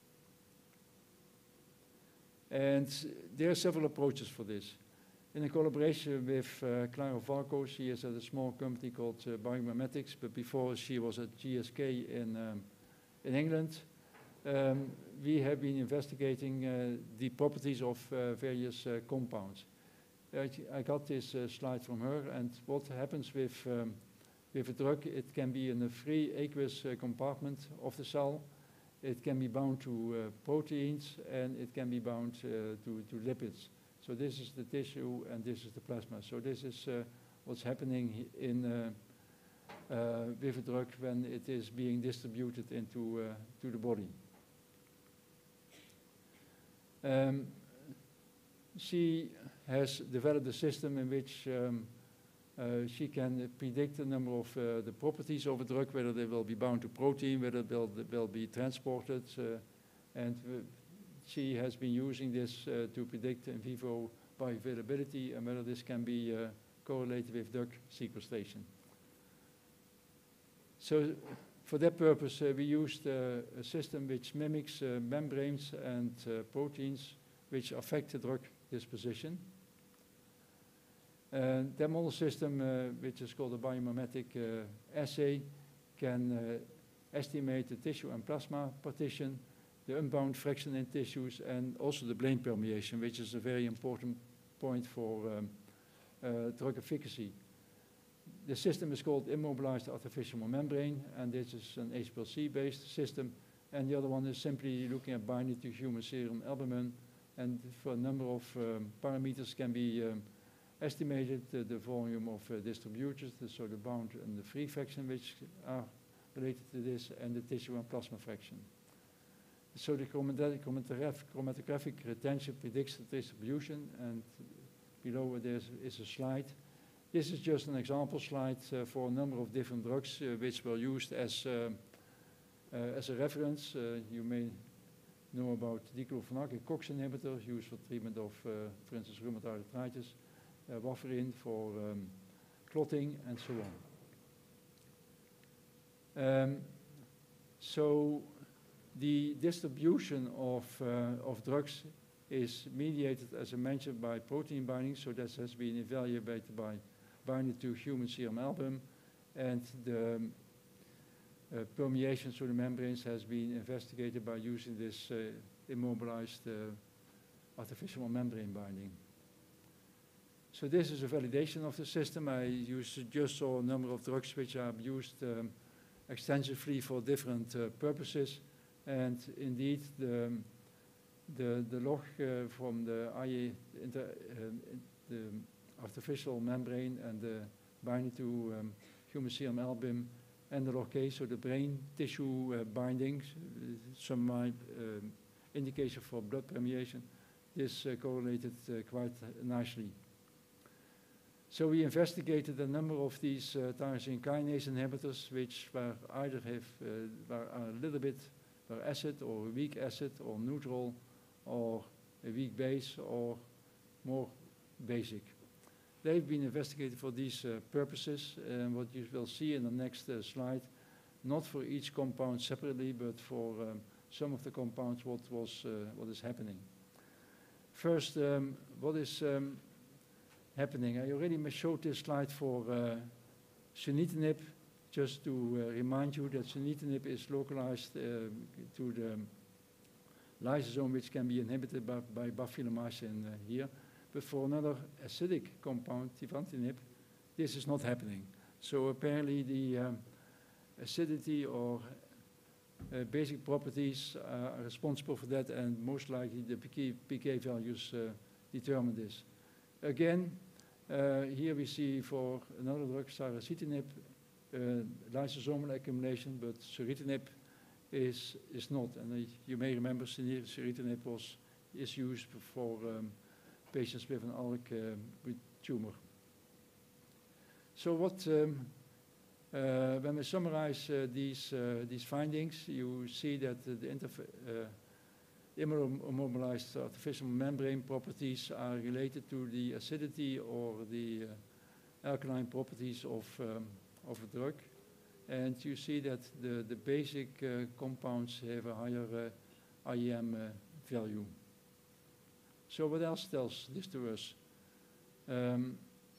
And there are several approaches for this. In a collaboration with uh, Clara Valco, she is at a small company called uh, Biomimetics, but before she was at G S K in, um, in England. Um, we have been investigating uh, the properties of uh, various uh, compounds. I, I got this uh, slide from her, and what happens with, um, with a drug, it can be in a free aqueous uh, compartment of the cell. It can be bound to uh, proteins, and it can be bound uh, to, to lipids. So this is the tissue, and this is the plasma. So this is uh, what's happening in, uh, uh, with a drug when it is being distributed into uh, to the body. Um, she has developed a system in which um, uh, she can predict the number of uh, the properties of a drug, whether they will be bound to protein, whether they will, they will be transported, uh, and uh, she has been using this uh, to predict in vivo bioavailability and whether this can be uh, correlated with drug sequestration. So for that purpose, uh, we used uh, a system which mimics uh, membranes and uh, proteins which affect the drug disposition. Uh, that model system, uh, which is called a biomimetic uh, assay, can uh, estimate the tissue and plasma partition, the unbound fraction in tissues, and also the brain permeation, which is a very important point for um, uh, drug efficacy. The system is called immobilized artificial membrane, and this is an H P L C-based system. And the other one is simply looking at binding to human serum albumin, and for a number of um, parameters can be um, estimated, uh, the volume of uh, distributors, the, so the bound and the free fraction which are related to this, and the tissue and plasma fraction. So the chromatographic retention predicts the distribution, and below there is a slide. This is just an example slide uh, for a number of different drugs uh, which were used as, uh, uh, as a reference. Uh, you may know about diclofenac, a COX inhibitor used for treatment of, uh, for instance, rheumatoid arthritis, uh, warfarin for um, clotting, and so on. Um, so the distribution of, uh, of drugs is mediated, as I mentioned, by protein binding, so that has been evaluated by binding to human serum albumin, and the um, uh, permeation through the membranes has been investigated by using this uh, immobilized uh, artificial membrane binding. So this is a validation of the system. I used, just saw a number of drugs which are used um, extensively for different uh, purposes. And indeed, the, the, the log uh, from the, I A, inter, uh, the artificial membrane and the binding to um, human serum albumin and the log K, so the brain tissue uh, bindings, uh, some uh, indication for blood permeation, this uh, correlated uh, quite nicely. So we investigated a number of these uh, tyrosine kinase inhibitors, which were either have uh, were a little bit were acid or a weak acid or neutral or a weak base or more basic. They've been investigated for these uh, purposes, and what you will see in the next uh, slide, not for each compound separately, but for um, some of the compounds, what was uh, what is happening. First, um, what is um, happening? I already showed this slide for uh, sunitinib, just to uh, remind you that sunitinib is localized uh, to the lysosome, which can be inhibited by, by bacillomycin uh, here. But for another acidic compound, tivantinib, this is not happening. So apparently the um, acidity or uh, basic properties uh, are responsible for that, and most likely the P K, P K values uh, determine this. Again, Uh, here we see for another drug, saracitinib, uh, lysosomal accumulation, but ceritinib is is not. And uh, you may remember ceritinib was is used for um, patients with an alk uh, tumor. So what? Um, uh, when we summarize uh, these uh, these findings, you see that uh, the interf uh, immobilized artificial membrane properties are related to the acidity or the uh, alkaline properties of, um, of a drug. And you see that the, the basic uh, compounds have a higher uh, I E M uh, value. So what else tells this to us? Um,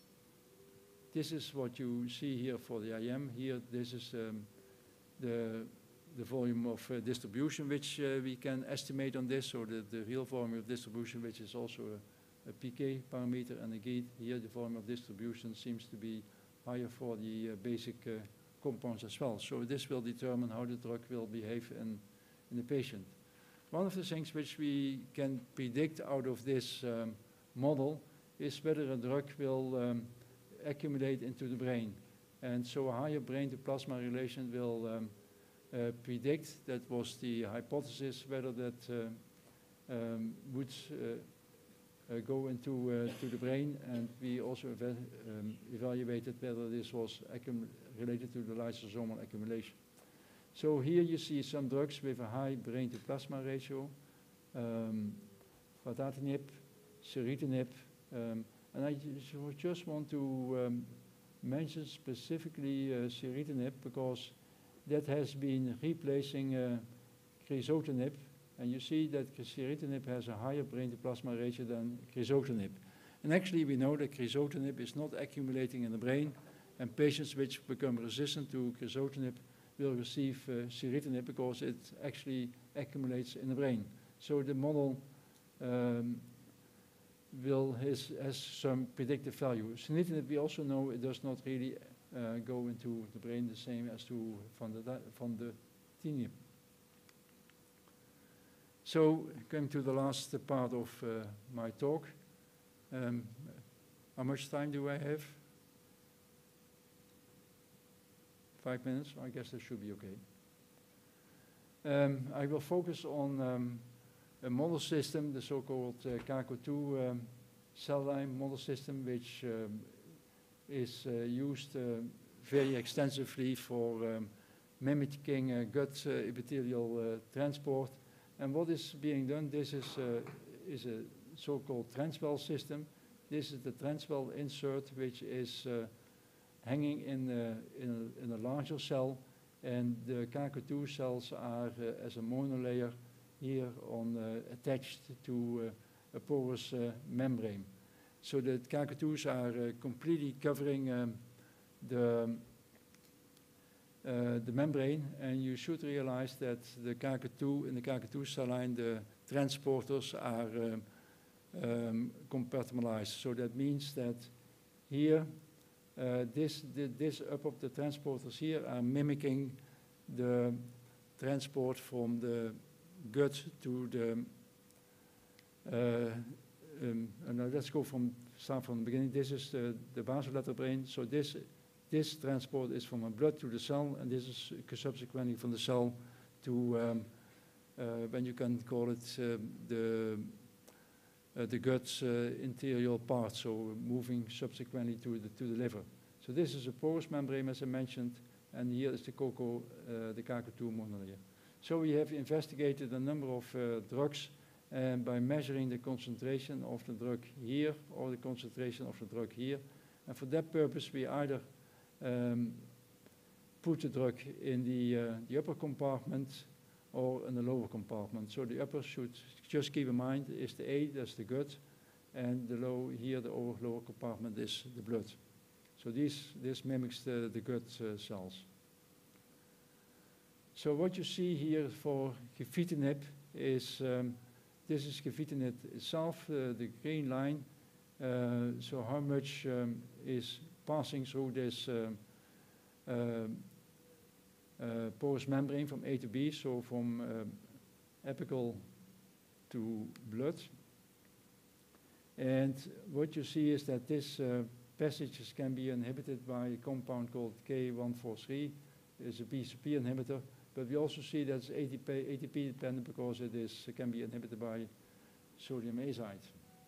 this is what you see here for the I E M. Here, this is um, the the volume of uh, distribution which uh, we can estimate on this, so the, the real volume of distribution, which is also a, a P K parameter, and again here the volume of distribution seems to be higher for the uh, basic uh, compounds as well. So this will determine how the drug will behave in, in the patient. One of the things which we can predict out of this um, model is whether a drug will um, accumulate into the brain. And so a higher brain to plasma relation will um, Uh, predict, that was the hypothesis, whether that uh, um, would uh, uh, go into uh, to the brain, and we also eva um, evaluated whether this was related to the lysosomal accumulation. So here you see some drugs with a high brain to plasma ratio, um, vardatinib, ceritinib, um, and I just want to um, mention specifically uh, ceritinib because that has been replacing uh, crizotinib, and you see that ceritinib has a higher brain to plasma ratio than crizotinib. And actually we know that crizotinib is not accumulating in the brain, and patients which become resistant to crizotinib will receive uh, ceritinib because it actually accumulates in the brain. So the model um, will has, has some predictive value. Sunitinib, we also know it does not really Uh, go into the brain the same as to vandatinib. So, coming to the last uh, part of uh, my talk, um, how much time do I have? Five minutes? I guess that should be okay. Um, I will focus on um, a model system, the so-called uh, C A C O two um, cell line model system, which um, is uh, used uh, very extensively for um, mimicking uh, gut uh, epithelial uh, transport. And what is being done, this is, uh, is a so-called transwell system. This is the transwell insert, which is uh, hanging in, uh, in, a, in a larger cell, and the C A C O two cells are uh, as a monolayer here on, uh, attached to uh, a porous uh, membrane. So the C A C O twos are uh, completely covering um, the, uh, the membrane, and you should realize that the C A C O two, in the C A C O two cell line, the transporters are um, um, compartmentalized. So that means that here, uh, this, the, this up of the transporters here are mimicking the transport from the gut to the uh, Um, and now let's go from start from the beginning. This is the, the vasolateral brain. So this this transport is from the blood to the cell, and this is subsequently from the cell to um, uh, when you can call it uh, the uh, the gut uh, interior part. So moving subsequently to the to the liver. So this is a porous membrane, as I mentioned, and here is the COCO, uh, the C A C O two monolayer. So we have investigated a number of uh, drugs. And by measuring the concentration of the drug here or the concentration of the drug here. And for that purpose, we either um, put the drug in the, uh, the upper compartment or in the lower compartment. So the upper should just keep in mind is the A, that's the gut, and the low here, the lower compartment is the blood. So this, this mimics the, the gut uh, cells. So what you see here for gefitinib is um, this is gefitinib itself, uh, the green line. Uh, so how much um, is passing through this um, uh, uh, porous membrane from A to B, so from uh, apical to blood. And what you see is that this uh, passages can be inhibited by a compound called K one forty-three. It's a B C P inhibitor, but we also see that it's A T P, A T P dependent because it is it can be inhibited by sodium azide.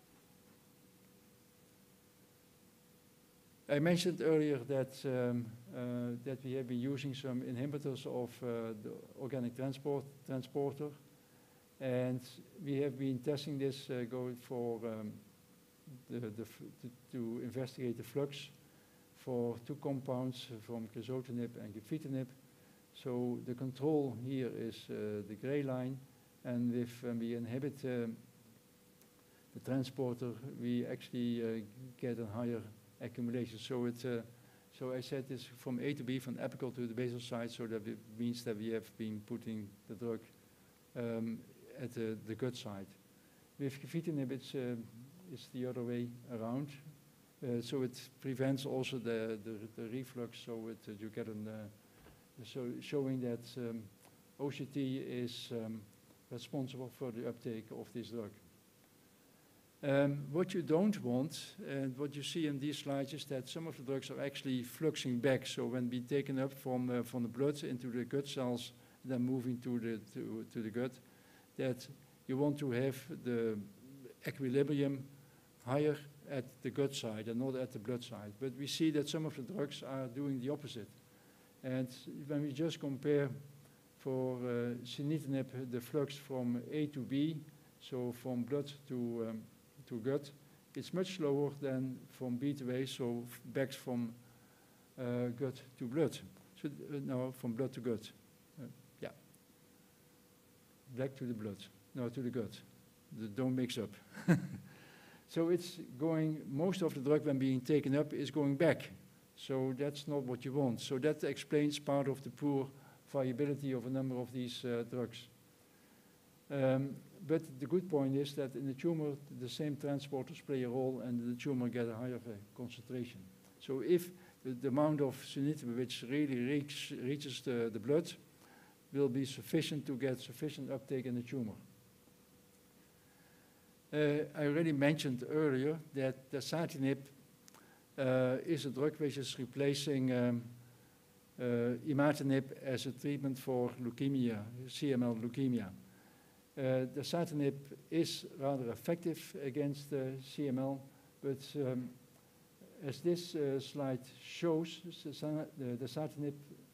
I mentioned earlier that um, uh, that we have been using some inhibitors of uh, the organic transport transporter, and we have been testing this uh, going for um, the, the f to, to investigate the flux for two compounds from crizotinib and gefitinib. So the control here is uh, the gray line, and if um, we inhibit um, the transporter, we actually uh, get a higher accumulation. So it, uh, so I said this from A to B, from apical to the basal side, so that it means that we have been putting the drug um, at the, the gut side. With gefitinib, it's, uh, it's the other way around. Uh, so it prevents also the, the, the reflux, so it, uh, you get an, uh, so showing that um, O C T is um, responsible for the uptake of this drug. Um, what you don't want, and what you see in these slides, is that some of the drugs are actually fluxing back. So when be taken up from uh, from the blood into the gut cells, then moving to the to, to the gut, that you want to have the equilibrium higher at the gut side and not at the blood side. But we see that some of the drugs are doing the opposite. And when we just compare for uh, sunitinib the flux from A to B, so from blood to um, to gut, it's much slower than from B to A, so back from uh, gut to blood. So uh, no, from blood to gut. Uh, yeah. Back to the blood. No, to the gut. The, don't mix up. So it's going, most of the drug when being taken up is going back. So that's not what you want. So that explains part of the poor viability of a number of these uh, drugs. Um, but the good point is that in the tumor, the same transporters play a role, and the tumor get a higher uh, concentration. So if the, the amount of sunitinib which really reach, reaches the, the blood will be sufficient to get sufficient uptake in the tumor. Uh, I already mentioned earlier that dasatinib uh, is a drug which is replacing um, uh, imatinib as a treatment for leukemia, C M L leukemia. Uh, dasatinib is rather effective against uh, C M L, but um, as this uh, slide shows, the dasatinib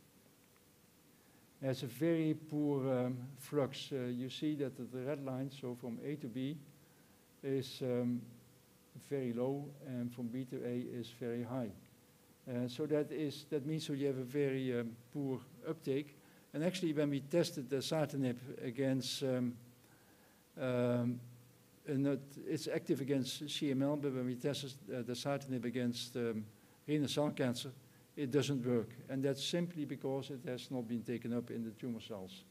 has a very poor um, flux. Uh, you see that the red line, so from A to B, is um, very low, and from B to A is very high. Uh, so that is that means so you have a very um, poor uptake. And actually, when we tested the dasatinib against um, Um, and it, it's active against C M L, but when we tested uh, dasatinib against um, renal cell cancer, it doesn't work. And that's simply because it has not been taken up in the tumor cells.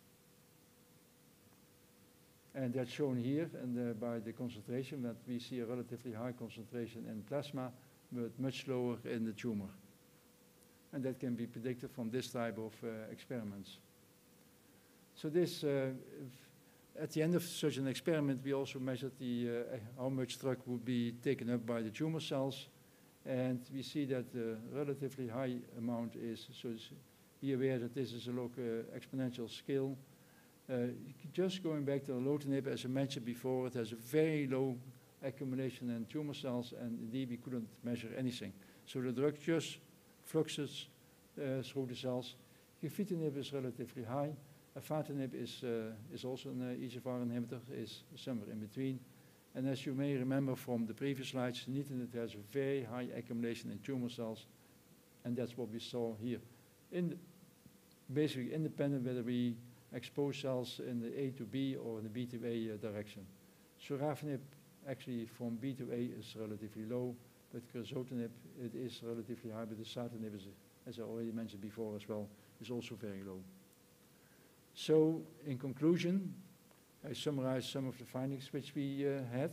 And that's shown here and uh, by the concentration, that we see a relatively high concentration in plasma, but much lower in the tumor. And that can be predicted from this type of uh, experiments. So this uh, at the end of such an experiment, we also measured the, uh, how much drug would be taken up by the tumor cells. And we see that the relatively high amount is, so be aware that this is a log uh, exponential scale. Uh, just going back to erlotinib, as I mentioned before, it has a very low accumulation in tumor cells, and indeed we couldn't measure anything. So the drug just fluxes uh, through the cells. Gefitinib is relatively high. Afatinib is, uh, is also an uh, E G F R inhibitor, is somewhere in between. And as you may remember from the previous slides, sunitinib has a very high accumulation in tumor cells, and that's what we saw here. In the, basically independent whether we expose cells in the A to B or in the B to A uh, direction. Sorafenib actually from B to A is relatively low, but crizotinib, it is relatively high, but dasatinib, is, as I already mentioned before as well, is also very low. So, in conclusion, I summarize some of the findings which we uh, had.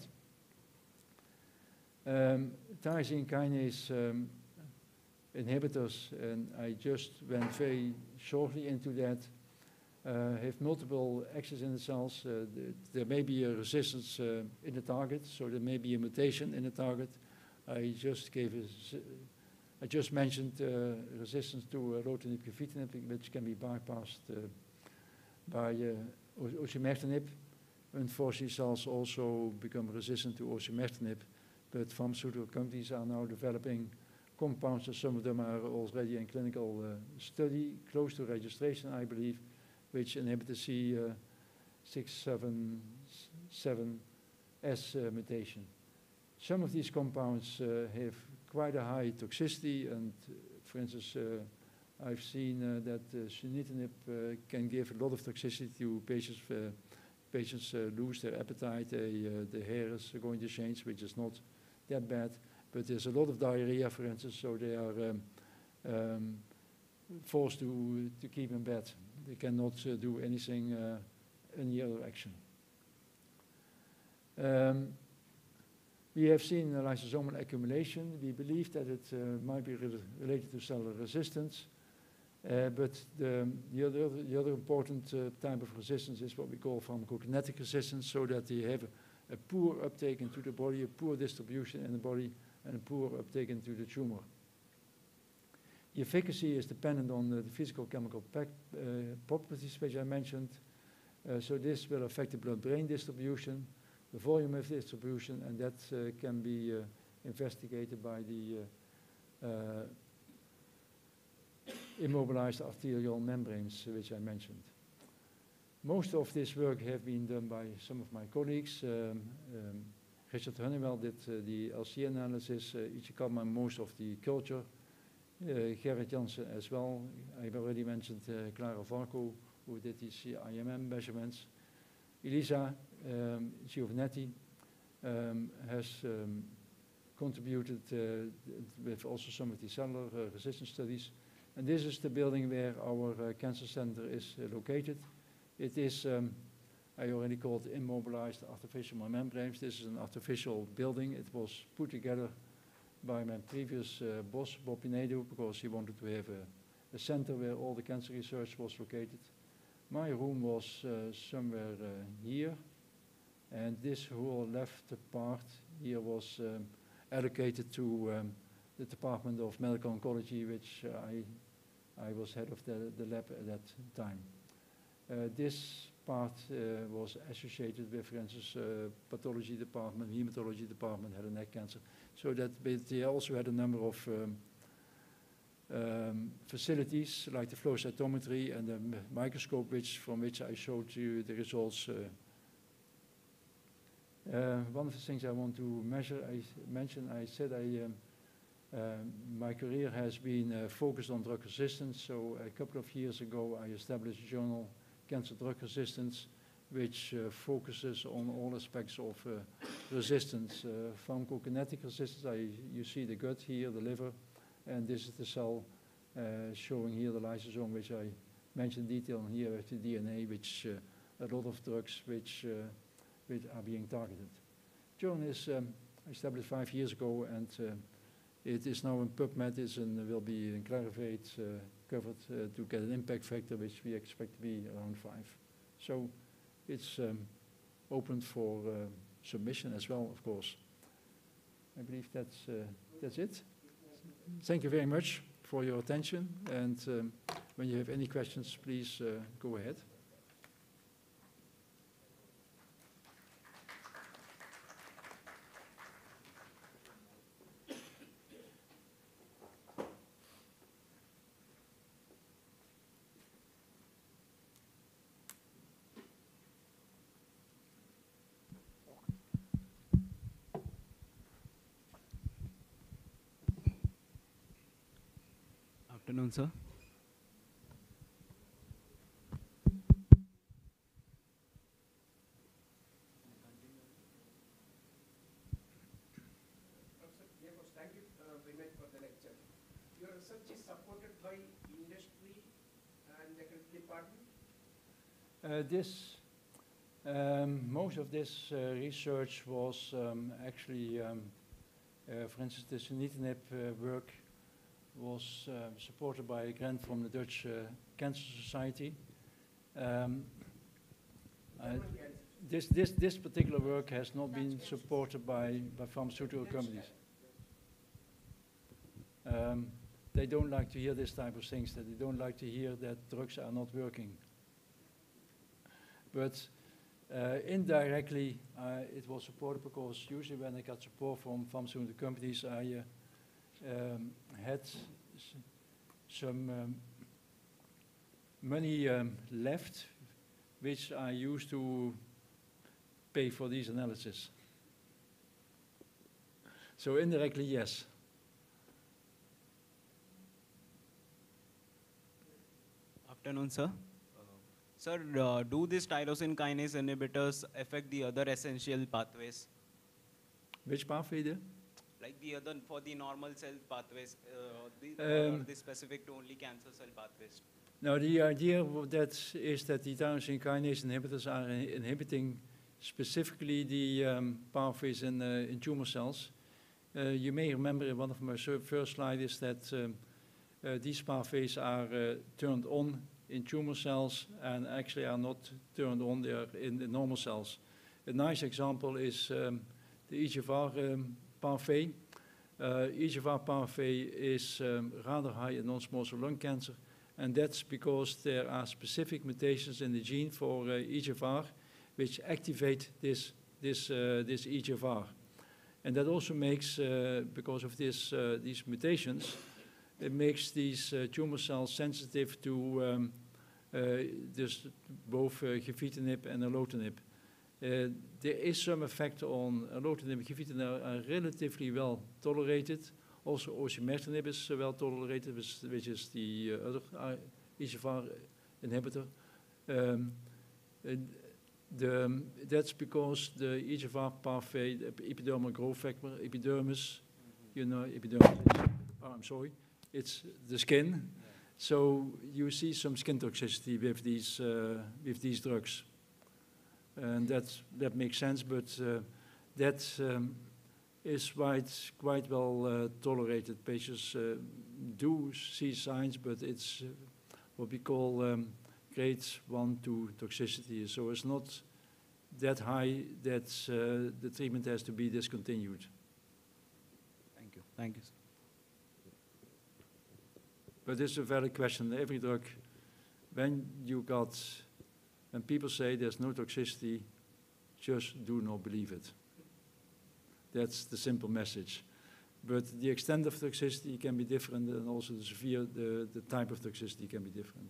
Um, tyrosine kinase um, inhibitors, and I just went very shortly into that. uh, have multiple X's in the cells. Uh, th there may be a resistance uh, in the target, so there may be a mutation in the target. I just gave a s I just mentioned uh, resistance to uh, rotinib, gefitinib, which can be bypassed uh, by uh, osimertinib. Unfortunately, cells also become resistant to osimertinib, but pharmaceutical companies are now developing compounds, and some of them are already in clinical uh, study, close to registration, I believe, which inhibit the C six seven seven S uh, mutation. Some of these compounds uh, have quite a high toxicity, and uh, for instance, uh, I've seen uh, that uh, sunitinib uh, can give a lot of toxicity to patients. Uh, patients uh, lose their appetite, they, uh, the hair is going to change, which is not that bad, but there's a lot of diarrhea, for instance, so they are um, um, forced to, to keep in bed. They cannot uh, do anything, uh, any other action. Um, we have seen uh, lysosomal accumulation. We believe that it uh, might be re related to cellular resistance. Uh, but the, the, other, the other important uh, type of resistance is what we call pharmacokinetic resistance, so that they have a, a poor uptake into the body, a poor distribution in the body, and a poor uptake into the tumor. The efficacy is dependent on uh, the physical chemical pack, uh, properties which I mentioned. Uh, so this will affect the blood-brain distribution, the volume of distribution, and that uh, can be uh, investigated by the uh, uh, immobilized arterial membranes, which I mentioned. Most of this work have been done by some of my colleagues. Um, um, Richard Honeywell did uh, the L C analysis, uh, Ichi Kalman most of the culture, uh, Gerrit Janssen as well. I've already mentioned uh, Clara Varco, who did these I M M measurements. Elisa um, Giovanetti um, has um, contributed uh, with also some of the cellular uh, resistance studies. And this is the building where our uh, cancer center is uh, located. It is, um, I already called immobilized artificial membranes. This is an artificial building. It was put together by my previous uh, boss, Bob Pinedo, because he wanted to have a, a center where all the cancer research was located. My room was uh, somewhere uh, here, and this whole left part here was um, allocated to um, the Department of Medical Oncology, which uh, I, I was head of the, the lab at that time. Uh, this part uh, was associated with, for instance, uh, pathology department, hematology department, head and neck cancer. So that they also had a number of um, um, facilities, like the flow cytometry and the microscope, which, from which I showed you the results. Uh, uh, one of the things I want to measure, I mentioned, I said I um, Uh, my career has been uh, focused on drug resistance, so a couple of years ago I established a journal, Cancer Drug Resistance, which uh, focuses on all aspects of uh, resistance. Uh, pharmacokinetic resistance, I, you see the gut here, the liver, and this is the cell uh, showing here the lysosome, which I mentioned in detail here with the D N A, which uh, a lot of drugs which, uh, which are being targeted. Journal is um, established five years ago, and uh, it is now in PubMed, is and will be in Clarivate uh, covered uh, to get an impact factor, which we expect to be around five. So it's um, open for uh, submission as well, of course. I believe that's, uh, that's it. Thank you very much for your attention, and um, when you have any questions, please uh, go ahead. Afternoon, sir. Thank you uh, very much for the lecture. Your research is supported by industry and the health department? Uh, this, um, most of this uh, research was um, actually, um, uh, for instance, the sunitinib uh, work was uh, supported by a grant from the Dutch uh, Cancer Society. Um, uh, German cancer. this, this, this particular work has not been supported by, by pharmaceutical companies. Um, they don't like to hear this type of things, that they don't like to hear that drugs are not working. But uh, indirectly, uh, it was supported because usually when I got support from pharmaceutical companies, I uh, um, had s some um, money um, left, which I used to pay for these analyses. So indirectly, yes. Afternoon, sir. Uh, sir, uh, do these tyrosine kinase inhibitors affect the other essential pathways? Which pathway there? Like the other, for the normal cell pathways, uh, the, Um, or are they specific to only cancer cell pathways? Now, the idea of that is that the tyrosine kinase inhibitors are in- inhibiting specifically the um, pathways in, uh, in tumor cells. Uh, you may remember in one of my sur- first slides is that um, uh, these pathways are uh, turned on in tumor cells and actually are not turned on there in the normal cells. A nice example is um, the E G F R um, pathway. Uh, E G F R pathway is um, rather high in non-small cell lung cancer, and that's because there are specific mutations in the gene for uh, E G F R which activate this, this, uh, this E G F R. And that also makes, uh, because of this, uh, these mutations, it makes these uh, tumor cells sensitive to um, uh, this, both uh, gefitinib and erlotinib. Uh, there is some effect on erlotinib and gefitinib are relatively well tolerated. Also, osimertinib is uh, well tolerated, which, which is the uh, other uh, E G F R inhibitor. Um, and the, um, that's because the E G F R pathway, the epidermal growth factor, epidermis, you know, epidermis. Oh, I'm sorry, it's the skin. Yeah. So you see some skin toxicity with these uh, with these drugs. And that, that makes sense, but uh, that um, is quite, quite well uh, tolerated. Patients uh, do see signs, but it's uh, what we call um, grade one, two toxicity. So it's not that high that uh, the treatment has to be discontinued. Thank you. Thank you, sir. But it's a valid question. Every drug, when you got when people say there's no toxicity, just do not believe it. That's the simple message. But the extent of toxicity can be different, and also the severe, the, the type of toxicity can be different.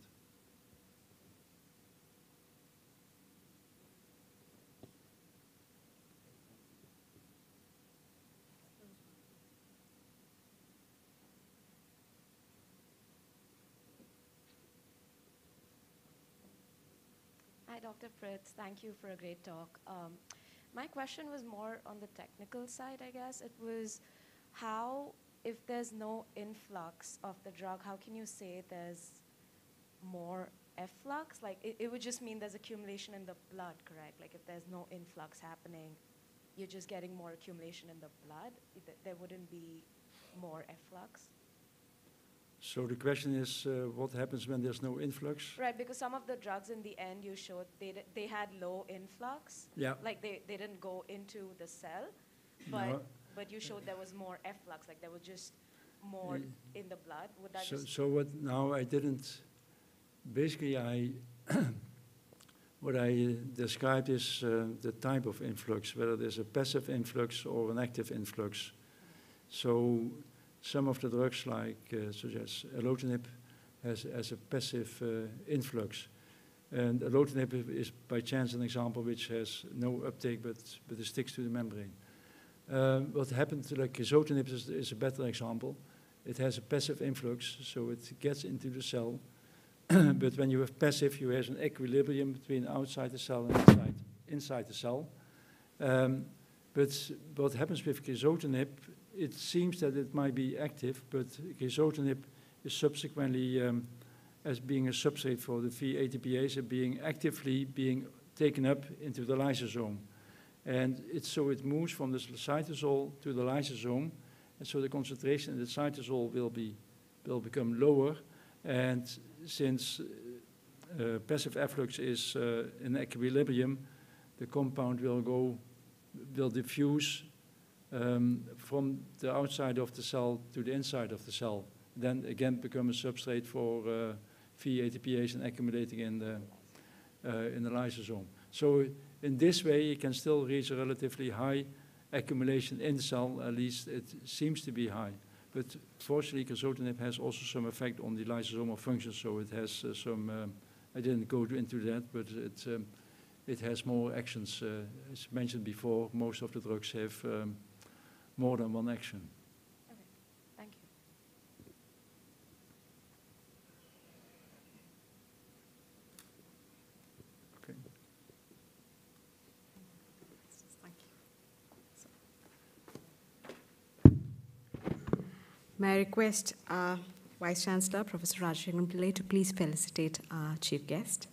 Hi, Doctor Fritz. Thank you for a great talk. Um, my question was more on the technical side, I guess. It was how, if there's no influx of the drug, how can you say there's more efflux? Like, it, it would just mean there's accumulation in the blood, correct? Like, if there's no influx happening, you're just getting more accumulation in the blood. Th- There wouldn't be more efflux. So the question is, uh, what happens when there's no influx? Right, because some of the drugs in the end you showed, they, d- they had low influx. Yeah. Like they, they didn't go into the cell, but, No. but you showed there was more efflux, like there was just more Mm. in the blood. Would that So, just, so what now I didn't, basically I, what I uh, described is uh, the type of influx, whether there's a passive influx or an active influx. So some of the drugs like, uh, such as erlotinib, has, has a passive uh, influx. And erlotinib is by chance an example which has no uptake, but, but it sticks to the membrane. Uh, what happened to like crizotinib is, is a better example. It has a passive influx, so it gets into the cell. But when you have passive, you have an equilibrium between outside the cell and inside, inside the cell. Um, but what happens with crizotinib, it seems that it might be active, but crizotinib is subsequently, um, as being a substrate for the V A T P Ase, uh, being actively being taken up into the lysosome. And it's, so it moves from the cytosol to the lysosome, and so the concentration in the cytosol will, be, will become lower. And since uh, passive efflux is uh, in equilibrium, the compound will go, will diffuse um, from the outside of the cell to the inside of the cell. Then again become a substrate for uh, free A T P ase and accumulating in the, uh, in the lysosome. So in this way, you can still reach a relatively high accumulation in the cell, at least it seems to be high. But fortunately, crizotinib has also some effect on the lysosomal function, so it has uh, some, um, I didn't go into that, but it, um, it has more actions. Uh, as mentioned before, most of the drugs have um, more than one action. Okay, thank you. Okay. Thank you. May I request uh, Vice Chancellor, Professor Rajashekharan Pillai, to please felicitate our chief guest.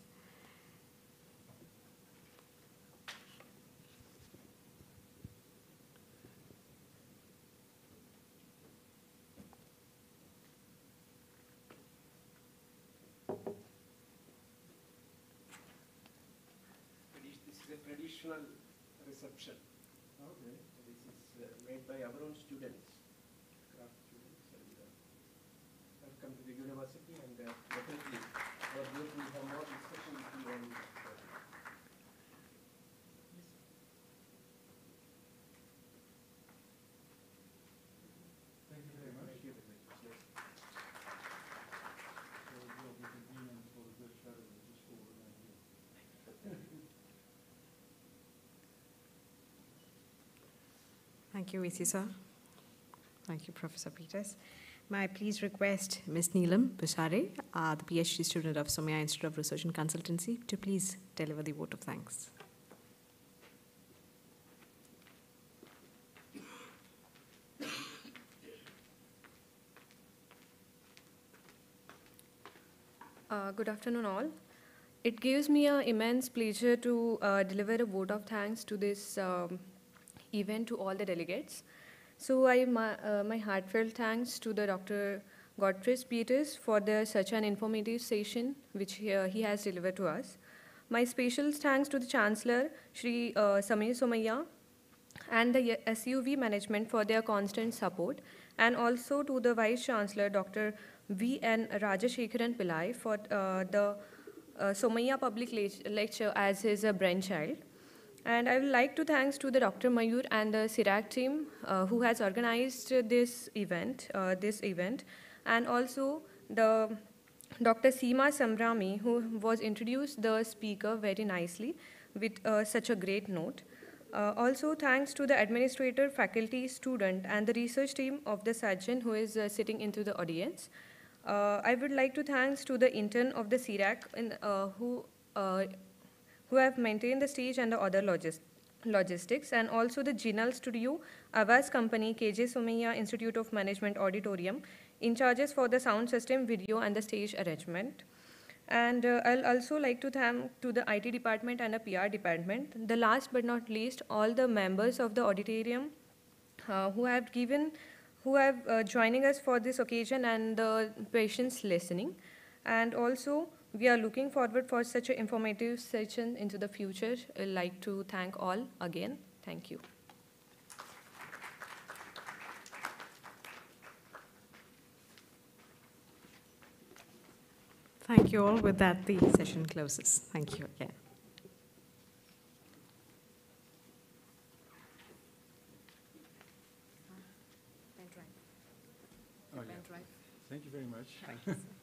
Tradi- This is a traditional reception. Okay. This is uh, made by our own students, craft students, and uh, have come to the university, and uh, definitely our group will have more discussion with you on this. Thank you very much. Thank you very much. Yes. So it will be convenient for the Dutch fellow to school right here. Thank you, V C sir. Thank you, Professor Peters. May I please request Miz Neelam Bishare, uh, the PhD student of Somaiya Institute of Research and Consultancy, to please deliver the vote of thanks. Uh, good afternoon, all. It gives me an immense pleasure to uh, deliver a vote of thanks to this um, event to all the delegates. So, I my, uh, my heartfelt thanks to the Doctor Gottfried Peters for the, such an informative session which he, uh, he has delivered to us. My special thanks to the Chancellor, Shri uh, Samir Somaiya, and the S U V management for their constant support, and also to the Vice Chancellor, Doctor V N Rajashekharan Pillai, for uh, the uh, Somaiya Public Le- Lecture as his uh, brainchild. And I would like to thanks to the Doctor Mayur and the CIRAC team uh, who has organized this event, uh, this event, and also the Doctor Seema Sambrami, who was introduced the speaker very nicely with uh, such a great note. Uh, also, thanks to the administrator, faculty, student, and the research team of the surgeon who is uh, sitting into the audience. Uh, I would like to thanks to the intern of the CIRAC in, uh, who uh, who have maintained the stage and the other logis logistics, and also the Jinal Studio, Avaz Company, K J Somaiya Institute of Management Auditorium, in charges for the sound system, video, and the stage arrangement. And uh, I'll also like to thank to the I T department and the P R department. The last but not least, all the members of the auditorium uh, who have given, who have uh, joining us for this occasion, and the patients listening. And also, we are looking forward for such an informative session into the future. I'd like to thank all again. Thank you. Thank you all. With that, the session closes. Thank you again. Oh, yeah. Thank you very much. Thank you.